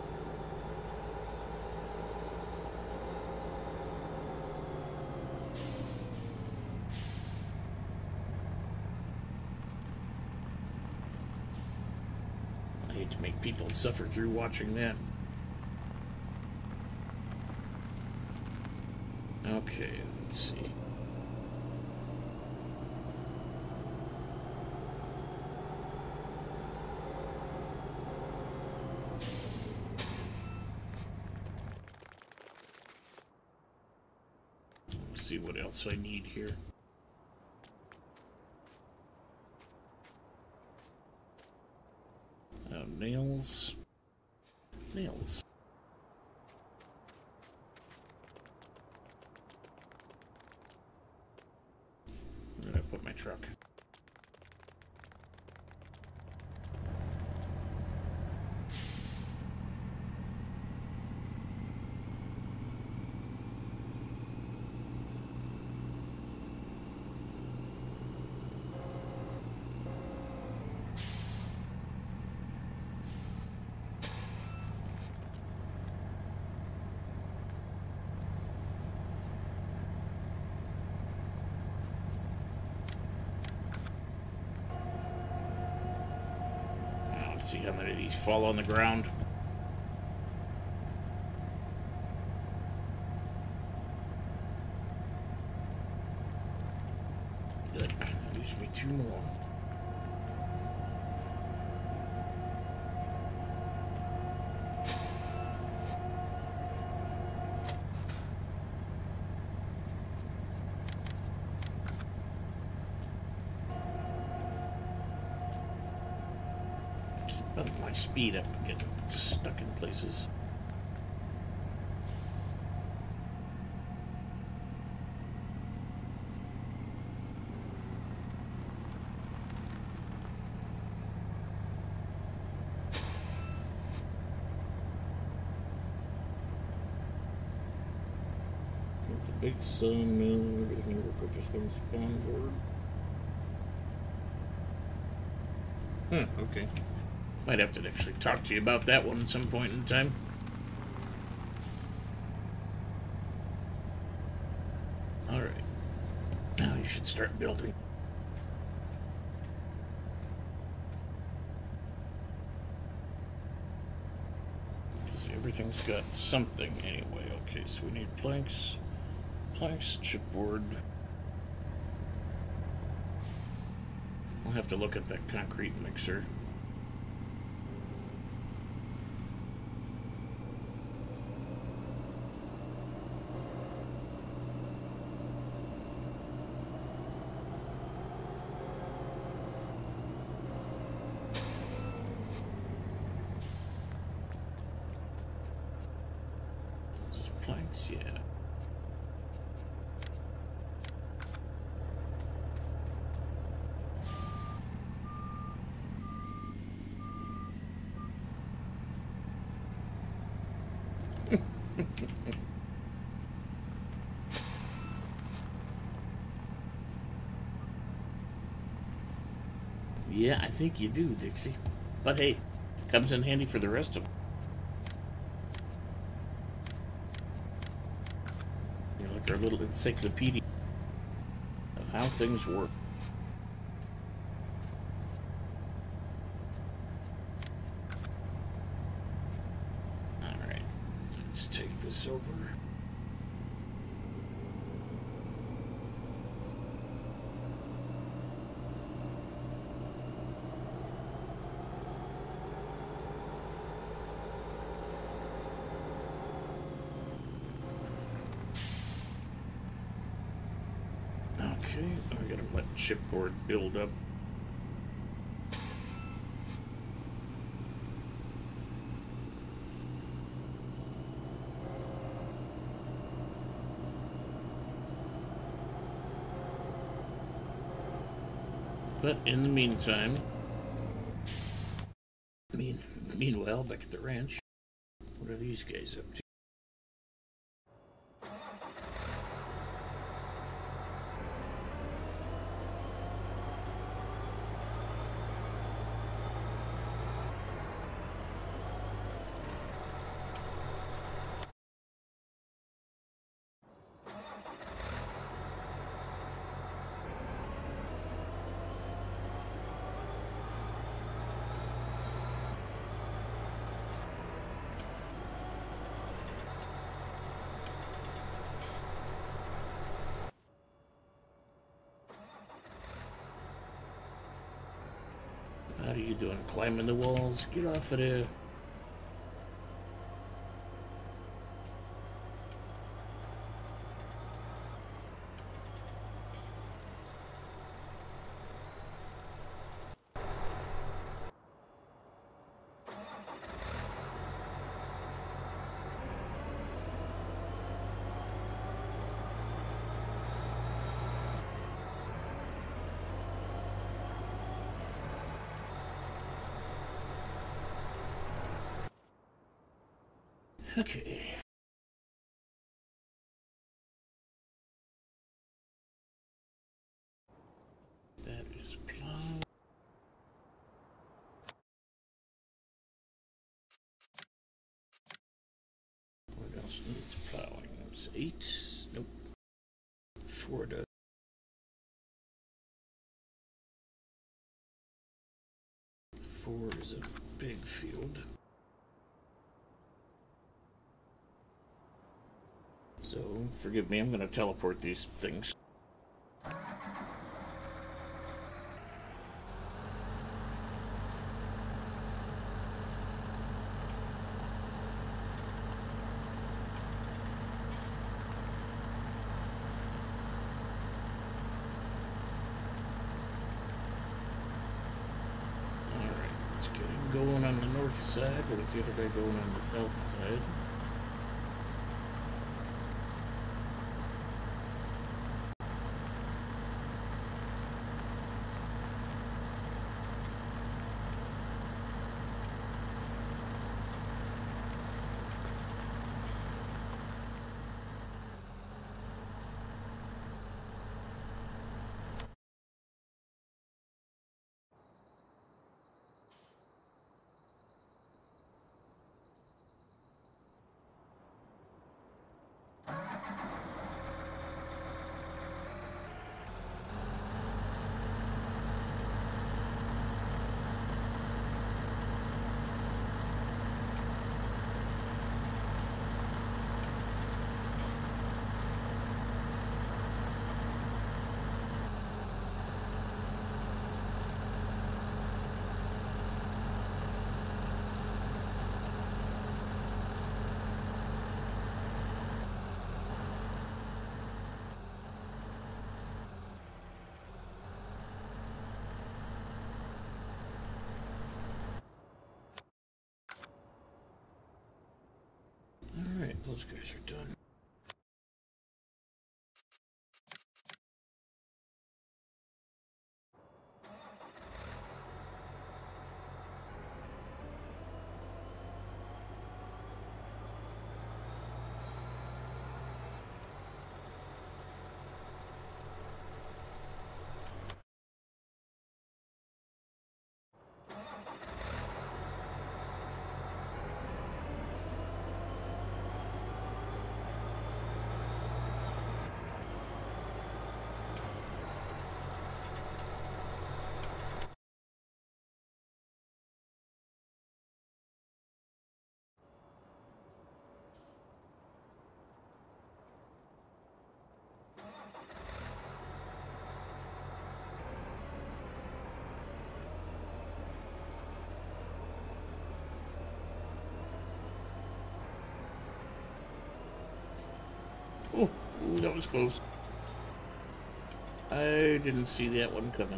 I hate to make people suffer through watching that. Okay, let's see. Let's see what else I need here. Nails. Nails. Where did I put my truck? See how many of these fall on the ground. Good. Leaves me 2 more. Keep my speed up and get stuck in places. Big sun, everything work just going to spawn board. Okay. Might have to actually talk to you about that one at some point in time. Alright. Now you should start building. Because everything's got something anyway. Okay, so we need planks. Planks, chipboard. I'll have to look at that concrete mixer. This is planks, yeah. Yeah, I think you do, Dixie. But hey, comes in handy for the rest of them. You're like our little encyclopedia of how things work. Alright, let's take this over. Okay, I gotta let chipboard build up. But in the meantime, meanwhile, back at the ranch, what are these guys up to? How are you doing? Climbing the walls? Get off of there. Okay. That is plow. What else needs plowing? It's 8. Nope. 4 does. 4 is a big field. So, forgive me, I'm going to teleport these things. Going on the north side, with the other guy going on the south side. Alright, those guys are done. Oh, that was close. I didn't see that one coming.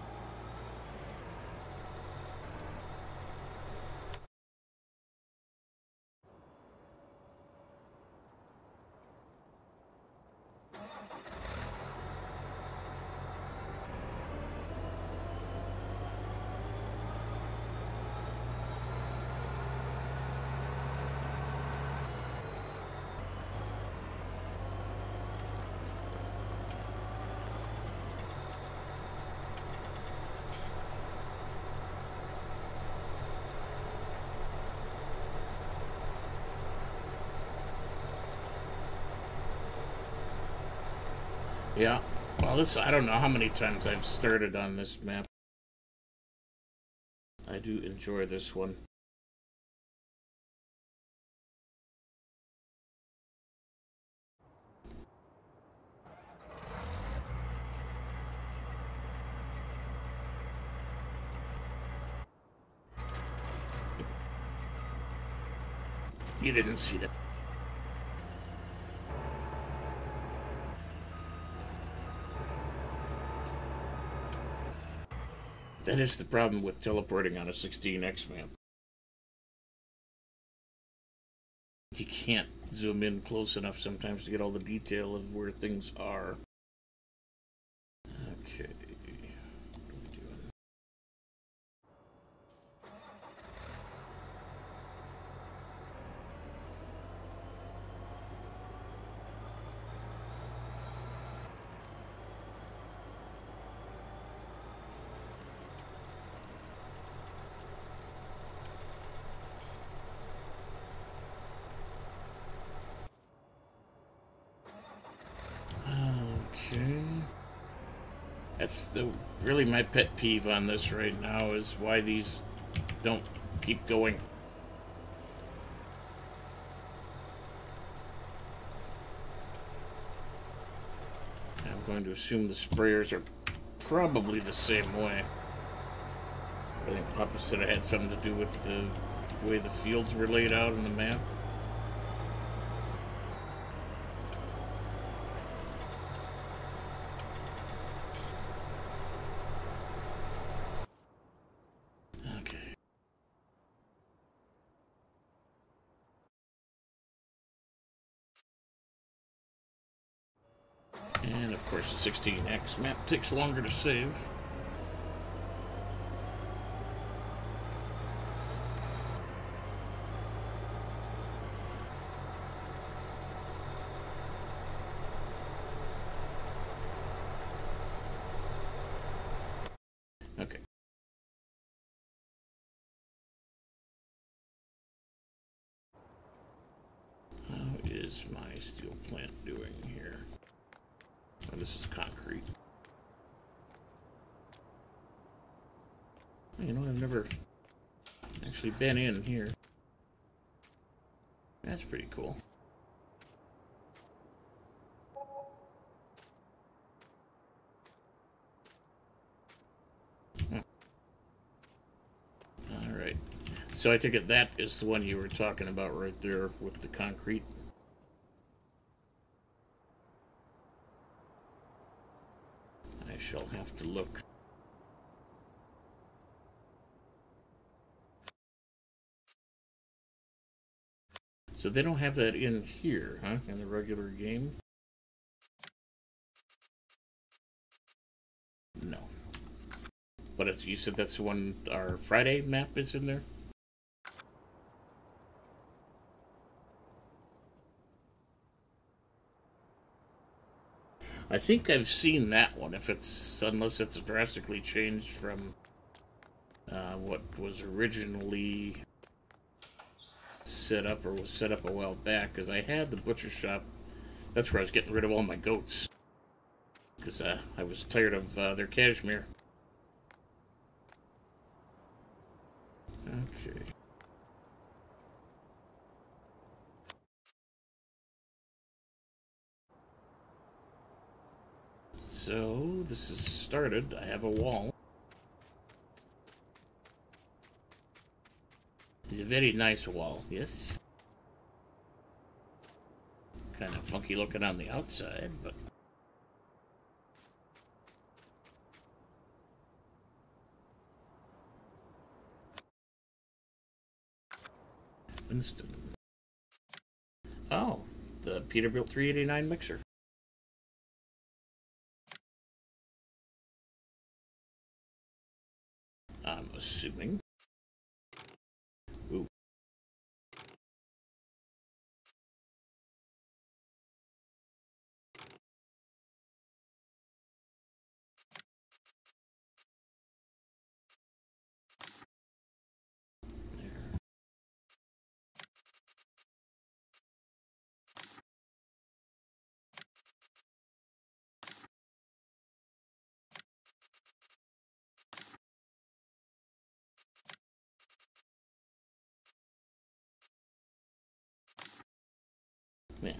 Yeah, well, I don't know how many times I've started on this map. I do enjoy this one. You didn't see that. That is the problem with teleporting on a 16x map. You can't zoom in close enough sometimes to get all the detail of where things are. Okay. That's really my pet peeve on this right now, is why these Don't. Keep going. I'm going to assume the sprayers are probably the same way. I think Papa said it had something to do with the way the fields were laid out on the map. Okay. And of course the 16X map takes longer to save. Okay. How is my steel plant doing here? Oh, this is concrete. You know, I've never actually been in here. That's pretty cool. Alright. So I take it that is the one you were talking about right there with the concrete. I shall have to look. So they don't have that in here, huh? In the regular game? No. But it's, you said that's the one our Friday map is in there? I think I've seen that one, if it's, unless it's drastically changed from what was originally set up, or was set up a while back, because I had the butcher shop. That's where I was getting rid of all my goats, because I was tired of their cashmere. Okay. So, this is started. I have a wall. It's a very nice wall, yes. Kind of funky looking on the outside, but... Winston. Oh, the Peterbilt 389 mixer. I'm assuming. Ooh. There. Yeah.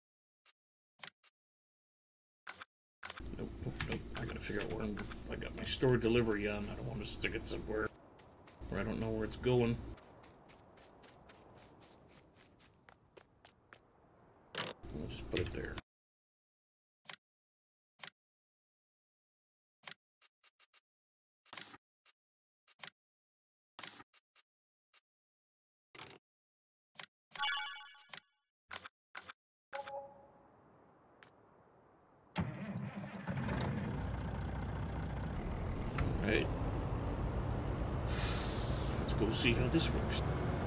Nope, nope, nope. I gotta figure out where I got my store delivery on. I don't want to stick it somewhere where I don't know where it's going. I'll just put it there. Alright. Let's go see how this works.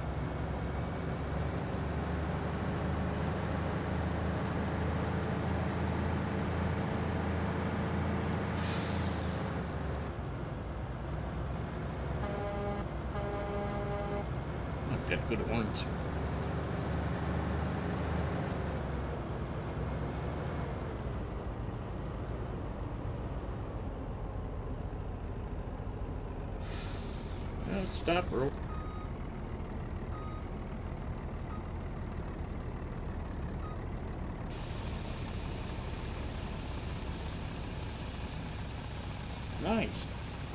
I've got good horns. Stop, bro. Nice.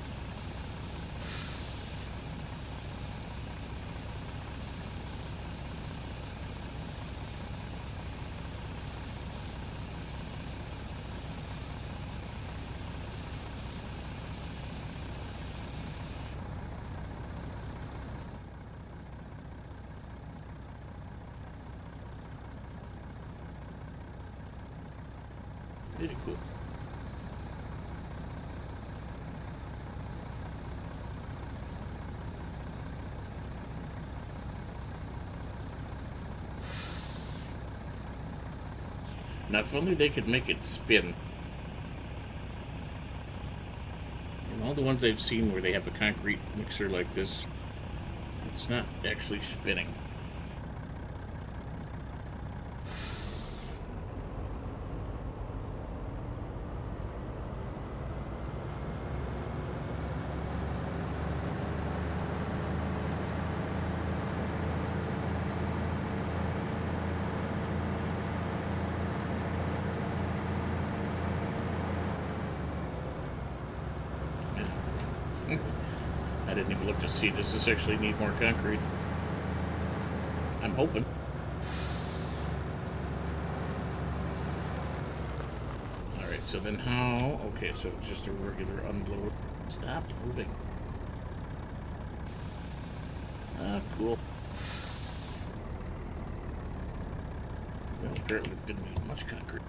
Very cool. Now, if only they could make it spin. And all the ones I've seen where they have a concrete mixer like this, it's not actually spinning. I didn't even look to see, does this actually need more concrete? I'm hoping. Alright, so then how... Okay, so it's just a regular unload. Stop moving. Ah, cool. Well, apparently it didn't need much concrete.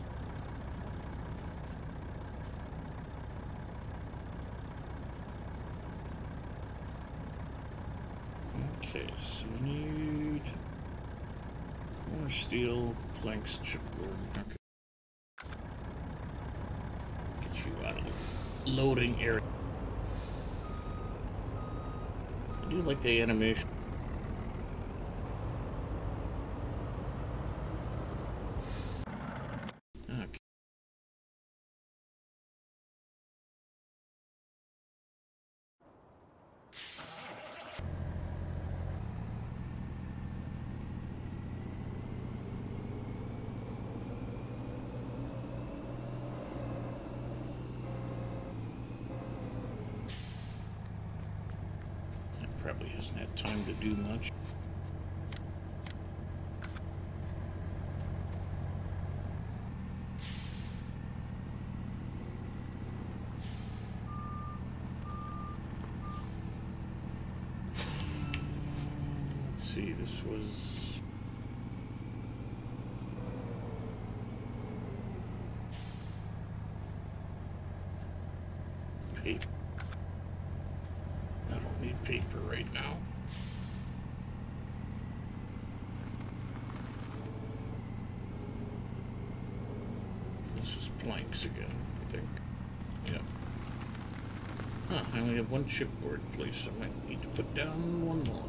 Okay, so we need more steel, planks, chipboard. Okay. Get you out of the loading area. I do like the animation. Okay. Probably hasn't had time to do much. Let's see, this was... paper. I don't need paper right now. This is planks again, I think. Yep. Huh, I only have one chipboard place. I might need to put down one more.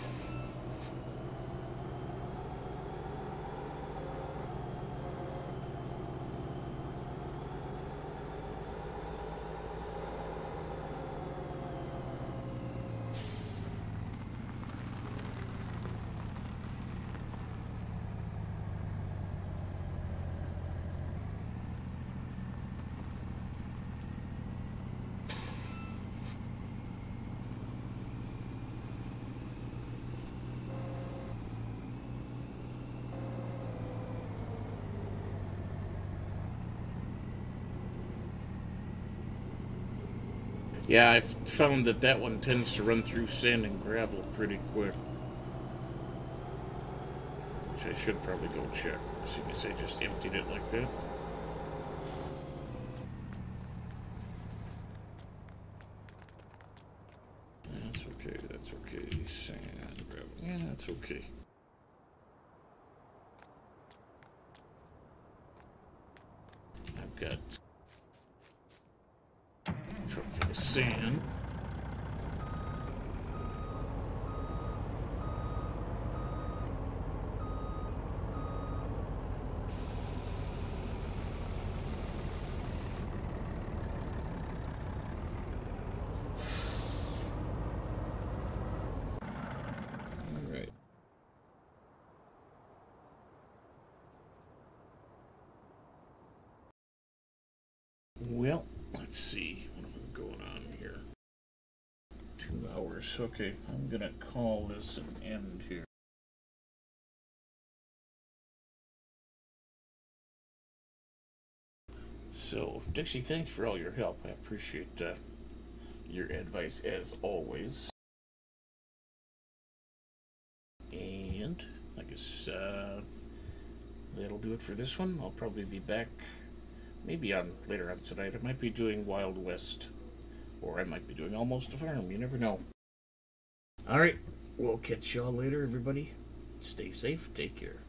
Yeah, I've found that that one tends to run through sand and gravel pretty quick. Which I should probably go check, as soon as I just emptied it like that. That's okay, that's okay. Sand, gravel, yeah, that's okay. I've got truck full of sand. hours. Okay, I'm gonna call this an end here. So, Dixie, thanks for all your help. I appreciate your advice as always. And I guess that'll do it for this one. I'll probably be back maybe later on tonight. I might be doing Wild West, or I might be doing Almost a Farm. You never know. All right, we'll catch y'all later, everybody. Stay safe. Take care.